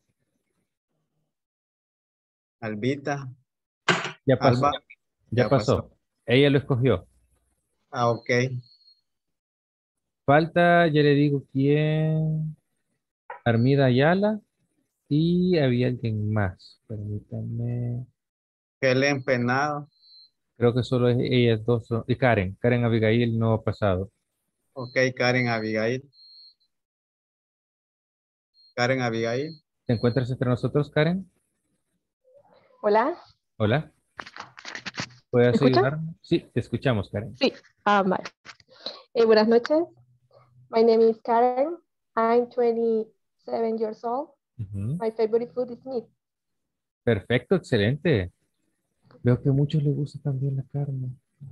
Albita. Ya pasó. Alba. Ya, ya pasó. pasó. Ella lo escogió. Ah, ok. Falta, ya le digo quién. Armida Ayala. Y había alguien más. Permítame. Helen Penado. Creo que solo es ellas dos. Son, y Karen. Karen Abigail no ha pasado. Ok, Karen Abigail. Karen Abigail. ¿Te encuentras entre nosotros, Karen? Hola. Hola. ¿Puedes ¿Me ayudarme? Sí, te escuchamos, Karen. Sí, ah, vale. Eh, buenas noches. My name is Karen. I'm twenty-seven years old. Uh-huh. My favorite food is meat. Perfecto, excelente. Veo que a muchos les gusta también la carne.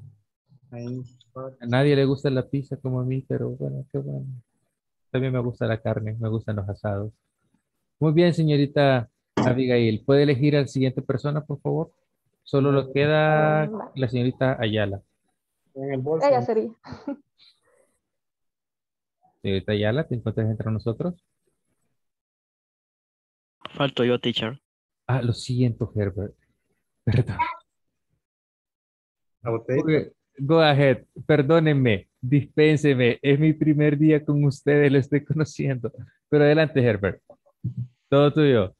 A nadie le gusta la pizza como a mí, pero bueno, qué bueno. También me gusta la carne, me gustan los asados. Muy bien, señorita Abigail. ¿Puede elegir a la siguiente persona, por favor? Solo lo queda la señorita Ayala. En el bolso. Ella sería. Señorita Ayala, ¿te encuentras entre nosotros? Falto yo, teacher. Ah, lo siento, Herbert. Perdón. Okay. Okay, go ahead. Perdónenme. Dispénseme, es mi primer día con ustedes, lo estoy conociendo. Pero adelante, Herbert. Todo tuyo.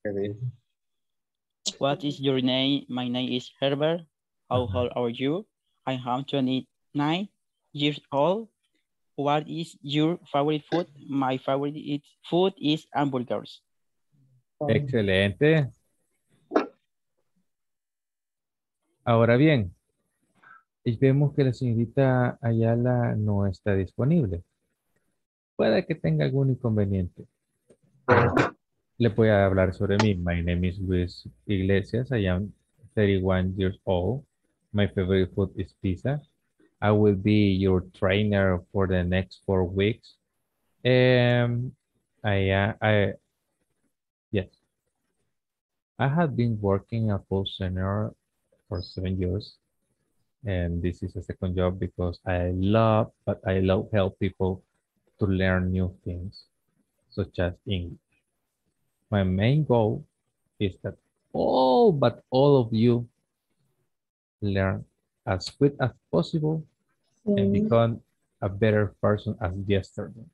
What is your name? My name is Herbert. How old are you? I am twenty-nine years old. What is your favorite food? My favorite is- food is hamburgers. Excelente. Ahora bien, y vemos que la señorita Ayala no está disponible. Puede que tenga algún inconveniente. Le voy a hablar sobre mí. My name is Luis Iglesias. I am thirty-one years old. My favorite food is pizza. I will be your trainer for the next four weeks. Um, I, uh, I, yes. I have been working at call center for seven years. And this is a second job because I love, but I love help people to learn new things, such as English. My main goal is that all, but all of you learn as quick as possible and become a better person as yesterday.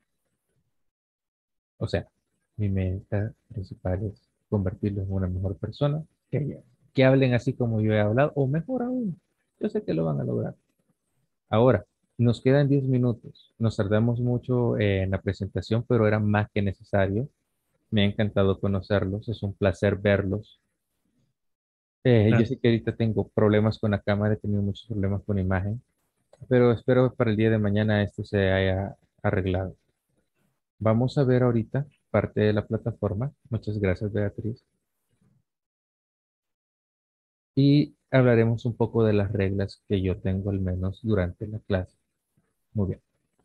O sea, mi meta principal es convertirlos en una mejor persona que ayer. Que hablen así como yo he hablado, o mejor aún. Yo sé que lo van a lograr. Ahora, nos quedan diez minutos. Nos tardamos mucho eh, en la presentación, pero era más que necesario. Me ha encantado conocerlos. Es un placer verlos. Eh, yo sé que ahorita tengo problemas con la cámara, he tenido muchos problemas con la imagen, pero espero para el día de mañana esto se haya arreglado. Vamos a ver ahorita parte de la plataforma. Muchas gracias, Beatriz. Y hablaremos un poco de las reglas que yo tengo al menos durante la clase. Muy bien.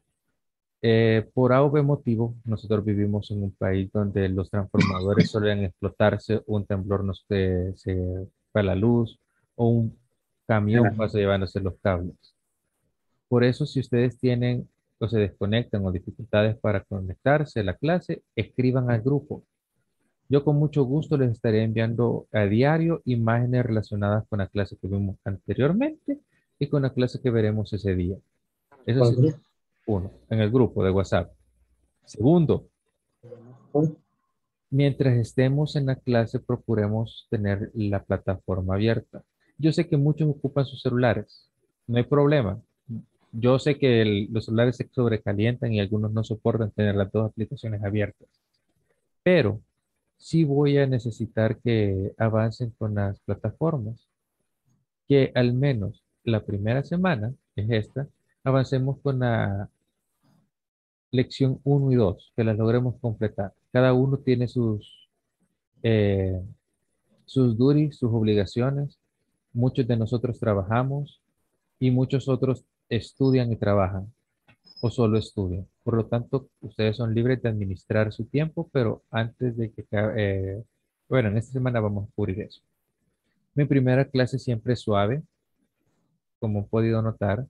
Eh, por A o B motivo, nosotros vivimos en un país donde los transformadores suelen explotarse, un temblor nos eh, se va la luz o un camión pasa llevándose los cables. Por eso, si ustedes tienen o se desconectan o dificultades para conectarse a la clase, escriban al grupo. Yo con mucho gusto les estaré enviando a diario imágenes relacionadas con la clase que vimos anteriormente y con la clase que veremos ese día. Eso es uno, en el grupo de WhatsApp. Segundo, mientras estemos en la clase, procuremos tener la plataforma abierta. Yo sé que muchos ocupan sus celulares. No hay problema. Yo sé que el- los celulares se sobrecalientan y algunos no soportan tener las dos aplicaciones abiertas. Pero sí voy a necesitar que avancen con las plataformas. Que al menos la primera semana, que es esta, avancemos con la lección uno y dos, que las logremos completar. Cada uno tiene sus, eh, sus duties, sus obligaciones. Muchos de nosotros trabajamos y muchos otros estudian y trabajan o solo estudian. Por lo tanto, ustedes son libres de administrar su tiempo, pero antes de que, ca- eh, bueno, en esta semana vamos a cubrir eso. Mi primera clase siempre es suave, como han podido notar,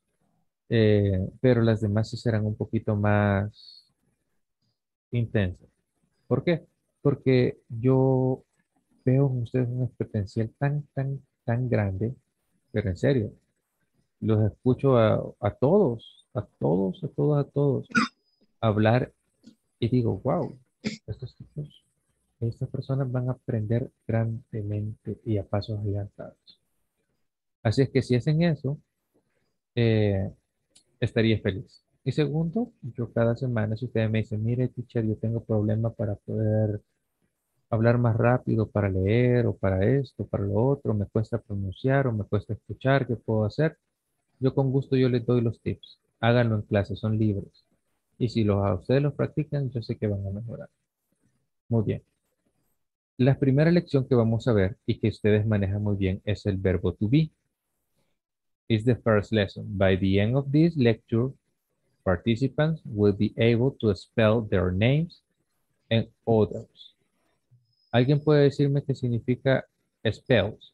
eh, pero las demás sí serán un poquito más intensas. ¿Por qué? Porque yo veo en ustedes un potencial tan, tan, tan grande, pero en serio, los escucho a, a todos, a todos, a todos, a todos, hablar y digo, wow, estos tipos, estas personas van a aprender grandemente y a pasos agigantados. Así es que si hacen eso, eh, estaría feliz. Y segundo, yo cada semana, si ustedes me dicen, mire, teacher, yo tengo problemas para poder hablar más rápido, para leer, o para esto, para lo otro, me cuesta pronunciar o me cuesta escuchar, ¿qué puedo hacer? Yo con gusto yo les doy los tips. Háganlo en clase, son libres. Y si los, a ustedes los practican, yo sé que van a mejorar. Muy bien. La primera lección que vamos a ver y que ustedes manejan muy bien es el verbo to be. It's the first lesson. By the end of this lecture, participants will be able to spell their names and others. ¿Alguien puede decirme qué significa spells?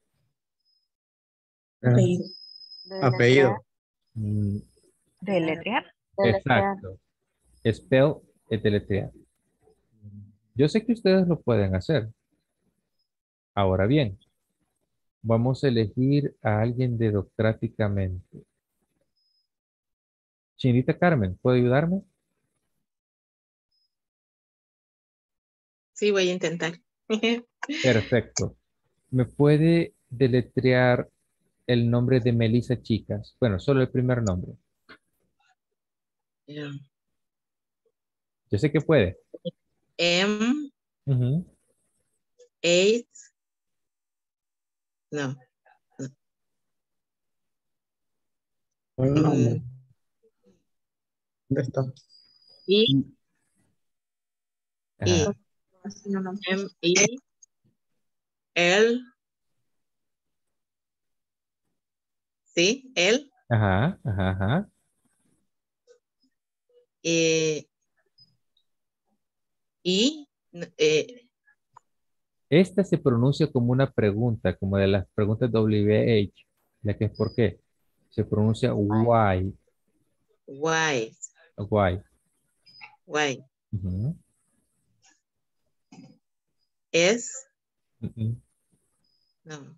Apellido. Apellido. Mm, Deletrear. exacto. Spell es deletrear. Yo sé que ustedes lo pueden hacer. Ahora bien, vamos a elegir a alguien dedocráticamente. Señorita Carmen, ¿puede ayudarme? Sí, voy a intentar. Perfecto. ¿Me puede deletrear el nombre de Melissa Chicas? Bueno, solo el primer nombre. Yeah. Yo sé que puede. M, Ujú. eight, no. Un nombre. Mm, ¿Dónde está? E, E, Ajá. M, E, L, sí, L, Ajá, ajá, ajá. eh, I, n- eh, Esta se pronuncia como una pregunta, como de las preguntas W H, la que es ¿por qué? Se pronuncia why, Y, why. Y, Ujú, S, ujú. no.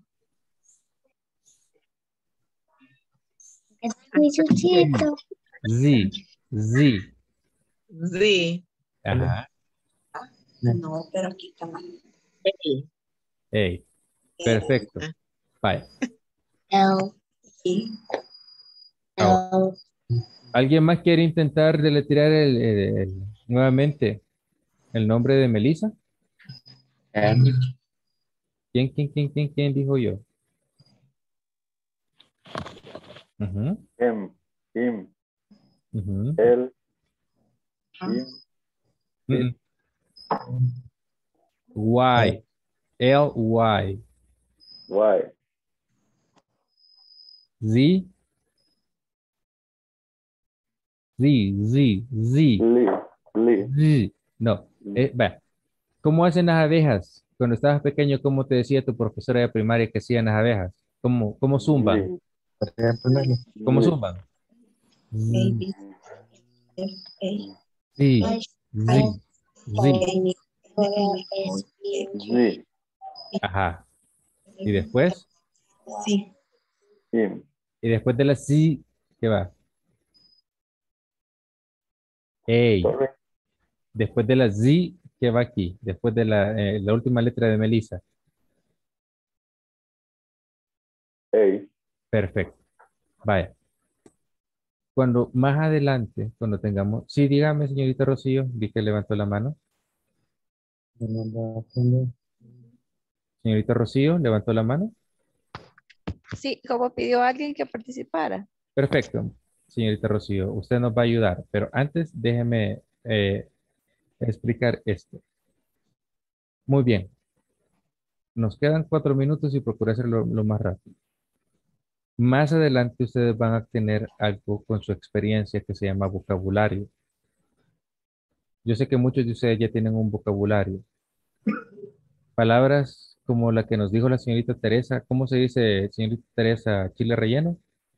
Z, Z. Z, Ajá. no, pero aquí está mal. A, Hey, perfecto. ah, Bye. L, E, Ahora, L, ¿alguien más quiere intentar deletrear el, el- el- nuevamente el nombre de Melissa? M. ¿Quién, quién, quién, quién, quién dijo yo? Ujú, M, M, ujú. L, I, Mm, mm. Y, L, Y. Y, Z, Z, Z, Z, Li, Li. Z. No, eh, va. ¿Cómo hacen las abejas? Cuando estabas pequeño, ¿cómo te decía tu profesora de primaria que hacían las abejas? ¿Cómo, cómo zumban? Li, Podría ponerlo. ¿Cómo Li. zumban? A, Z, B, F, A, Z, I, Z, Z. N, N, S, Z, Ajá. Y después, C, M. y después de la Z, ¿qué va? A. Sorry. Después de la Z, ¿qué va aquí? Después de la, eh, la última letra de Melissa. A. Perfecto. Vaya. Cuando más adelante, cuando tengamos... Sí, dígame, señorita Rocío, vi que levantó la mano. Señorita Rocío, levantó la mano. Sí, como pidió alguien que participara. Perfecto, señorita Rocío, usted nos va a ayudar, pero antes déjeme eh, explicar esto. Muy bien, nos quedan cuatro minutos y procure hacerlo lo más rápido. Más adelante ustedes van a tener algo con su experiencia que se llama vocabulario. Yo sé que muchos de ustedes ya tienen un vocabulario. Palabras como la que nos dijo la señorita Teresa. ¿Cómo se dice, señorita Teresa, chile relleno?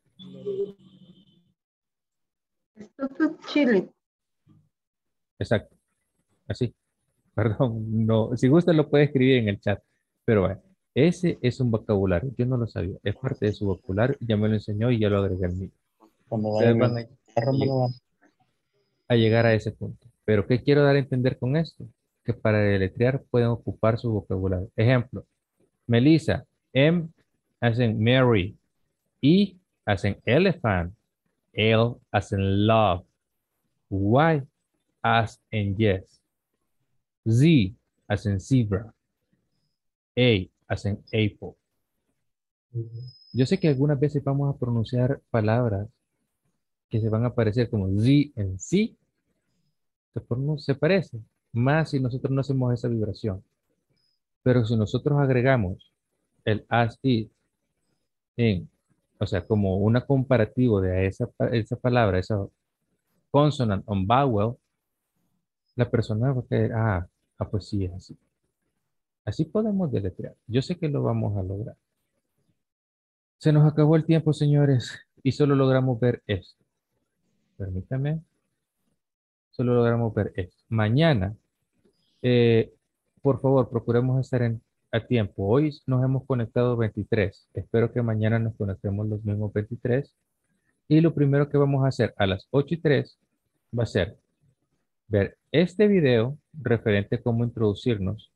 Chile. Exacto, así. Perdón, no. Si gusta lo puede escribir en el chat. Pero bueno, ese es un vocabulario. Yo no lo sabía. Es parte de su vocabulario. Ya me lo enseñó y ya lo agregué al mío. Cuando vaya Ustedes en van el a, carro me lo va a llegar a ese punto. Pero ¿qué quiero dar a entender con esto? Que para deletrear pueden ocupar su vocabulario. Ejemplo, Melissa, M hacen Mary, E hacen elephant, L hacen love, Y as en yes, Z hacen zebra, A hacen apple. Yo sé que algunas veces vamos a pronunciar palabras que se van a parecer como Z en sí, se, pronun- se parece, más si nosotros no hacemos esa vibración. Pero si nosotros agregamos el as is en, o sea, como una comparativo de esa, pa- esa palabra, esa consonant on vowel, la persona va a caer, ah, ah, pues sí, es así. Así podemos deletrear. Yo sé que lo vamos a lograr. Se nos acabó el tiempo, señores, y solo logramos ver esto. Permítame, solo logramos ver esto. Mañana, eh, por favor, procuremos estar en, a tiempo. Hoy nos hemos conectado veintitrés. Espero que mañana nos conectemos los mismos veintitrés Y lo primero que vamos a hacer a las ocho y tres va a ser ver este video referente a cómo introducirnos.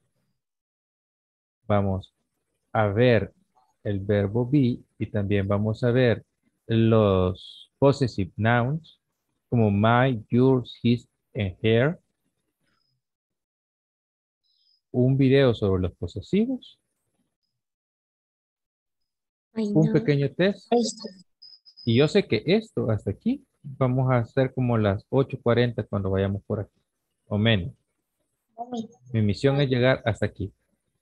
Vamos a ver el verbo be y también vamos a ver los possessive nouns como my, yours, his, and her. Un video sobre los posesivos. Ay, Un no. pequeño test. Y yo sé que esto hasta aquí vamos a hacer como las ocho cuarenta cuando vayamos por aquí. O menos. Mi misión es llegar hasta aquí.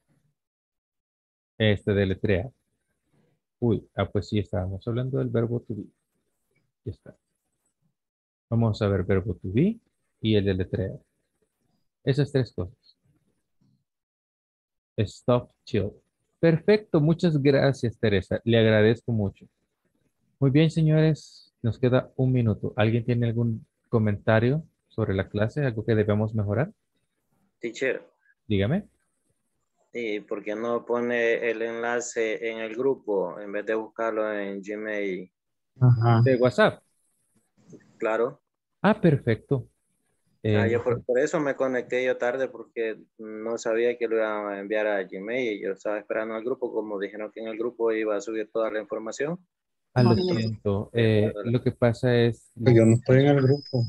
Este deletrea. Uy, ah, pues sí, estábamos hablando del verbo to be. Ya está. Vamos a ver verbo to be y el deletrea. Esas tres cosas. Stop, chill. Perfecto, muchas gracias, Teresa. Le agradezco mucho. Muy bien, señores, nos queda un minuto. ¿Alguien tiene algún comentario sobre la clase? ¿Algo que debemos mejorar? Teacher, Dígame. ¿y por qué no pone el enlace en el grupo en vez de buscarlo en Gmail? Ajá. ¿De WhatsApp? Claro. Ah, perfecto. Eh, Ah, yo por, por eso me conecté yo tarde porque no sabía que lo iban a enviar a Gmail. Yo estaba esperando al grupo, como dijeron que en el grupo iba a subir toda la información. ah, lo siento. Eh, lo que pasa es... Yo no estoy en el grupo.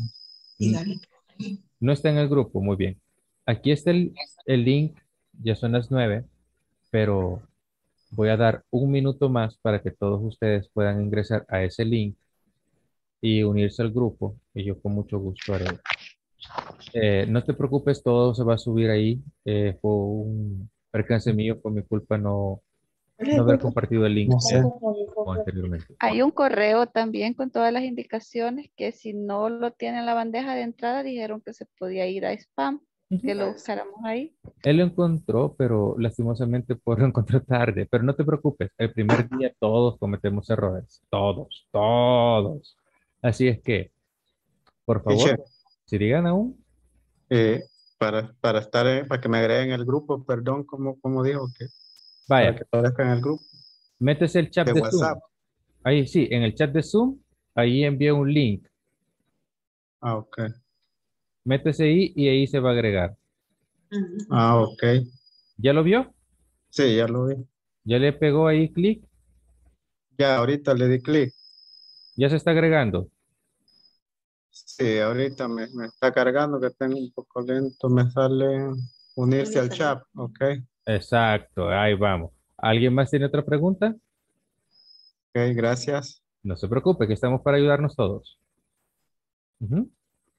No está en el grupo, muy bien. Aquí está el, el link, ya son las nueve, pero voy a dar un minuto más para que todos ustedes puedan ingresar a ese link y unirse al grupo, y yo con mucho gusto haré. Eh, no te preocupes, todo se va a subir ahí. Eh, fue un percance mío, por mi culpa no, no haber compartido el link No sé. eh, como anteriormente. Hay un correo también con todas las indicaciones que si no lo tienen en la bandeja de entrada dijeron que se podía ir a spam, que lo buscáramos ahí. Él lo encontró, pero lastimosamente por lo encontró tarde. Pero no te preocupes, el primer día todos cometemos errores. Todos, todos. Así es que, por favor, Teacher, si digan aún, eh, para, para estar, en- para que me agreguen el grupo, perdón, como, como dijo que para vaya, que aparezca en el grupo métese el chat de de WhatsApp. Zoom. Ahí sí, en el chat de Zoom, ahí envié un link. Ah, ok. Métese ahí y ahí se va a agregar. Ah, ok. ¿Ya lo vio? Sí, ya lo vi. ¿Ya le pegó ahí clic? Ya, ahorita le di clic. ¿Ya se está agregando? Sí, ahorita me, me está cargando, que tengo un poco lento. Me sale unirse al chat. Ok. Exacto, ahí vamos. ¿Alguien más tiene otra pregunta? Ok, gracias. No se preocupe, que estamos para ayudarnos todos. Ujú.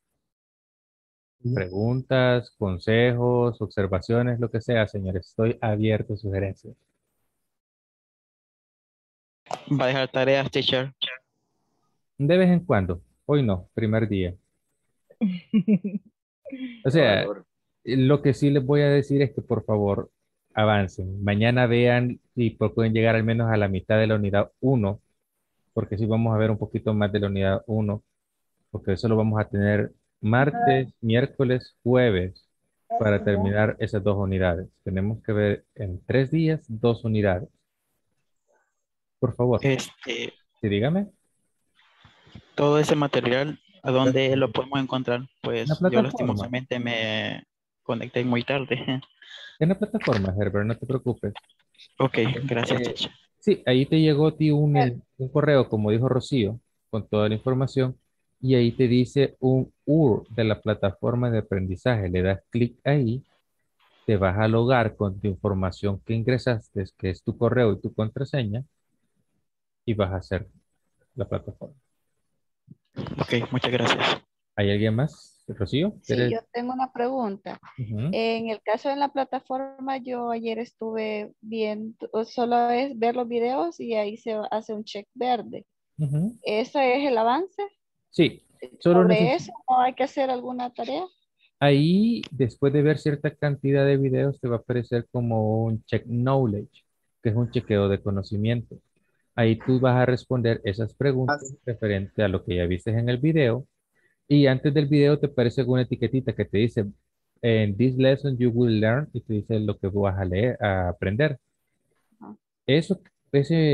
Preguntas, consejos, observaciones, lo que sea, señores. Estoy abierto a sugerencias. Va a dejar tareas, teacher. De vez en cuando. Hoy no, primer día. O Qué sea, bárbaro. lo que sí les voy a decir es que por favor avancen. Mañana vean si pueden llegar al menos a la mitad de la unidad uno, porque sí vamos a ver un poquito más de la unidad uno, porque eso lo vamos a tener martes, miércoles, jueves para terminar esas dos unidades. Tenemos que ver en tres días dos unidades. Por favor, Este, sí, dígame. todo ese material, ¿a dónde lo podemos encontrar? Pues La yo plataforma. lastimosamente me conecté muy tarde. En la plataforma, Herbert, no te preocupes. Ok, gracias, Eh, teacher. sí, ahí te llegó a ti un, el- un correo, como dijo Rocío, con toda la información, y ahí te dice un U R L de la plataforma de aprendizaje. Le das clic ahí, te vas a logar con tu información que ingresaste, que es tu correo y tu contraseña, y vas a hacer la plataforma. Ok, muchas gracias. ¿Hay alguien más? ¿Rocío? Sí, ¿Quieres? yo tengo una pregunta. Ujú. En el caso de la plataforma, yo ayer estuve viendo, o solo es ver los videos y ahí se hace un check verde. Ujú. ¿Ese es el avance? Sí, solo ¿Sobre neces- eso no hay que hacer alguna tarea? ahí, después de ver cierta cantidad de videos, te va a aparecer como un check knowledge, que es un chequeo de conocimiento. Ahí tú vas a responder esas preguntas referente a lo que ya viste en el video. Y antes del video te aparece una etiquetita que te dice, en this lesson you will learn, y te dice lo que vas a leer, a aprender. Eso, ese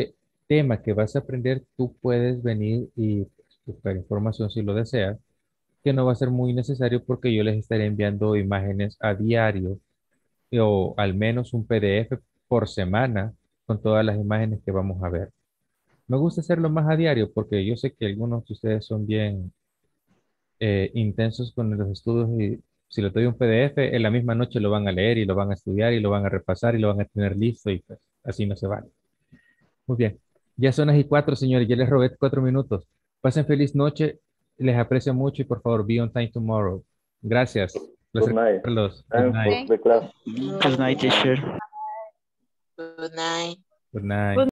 tema que vas a aprender, tú puedes venir y buscar información si lo deseas, que no va a ser muy necesario porque yo les estaré enviando imágenes a diario o al menos un P D F por semana con todas las imágenes que vamos a ver. Me gusta hacerlo más a diario porque yo sé que algunos de ustedes son bien eh, intensos con los estudios y si les doy un P D F, en la misma noche lo van a leer y lo van a estudiar y lo van a repasar y lo van a tener listo y pues así no se vale. Muy bien. Ya son las y cuatro, señores. Ya les robé cuatro minutos. Pasen feliz noche. Les aprecio mucho y por favor, be on time tomorrow. Gracias. Good night. Carlos. Good Thanks night. for the class. Good night, teacher. Good night. Good night.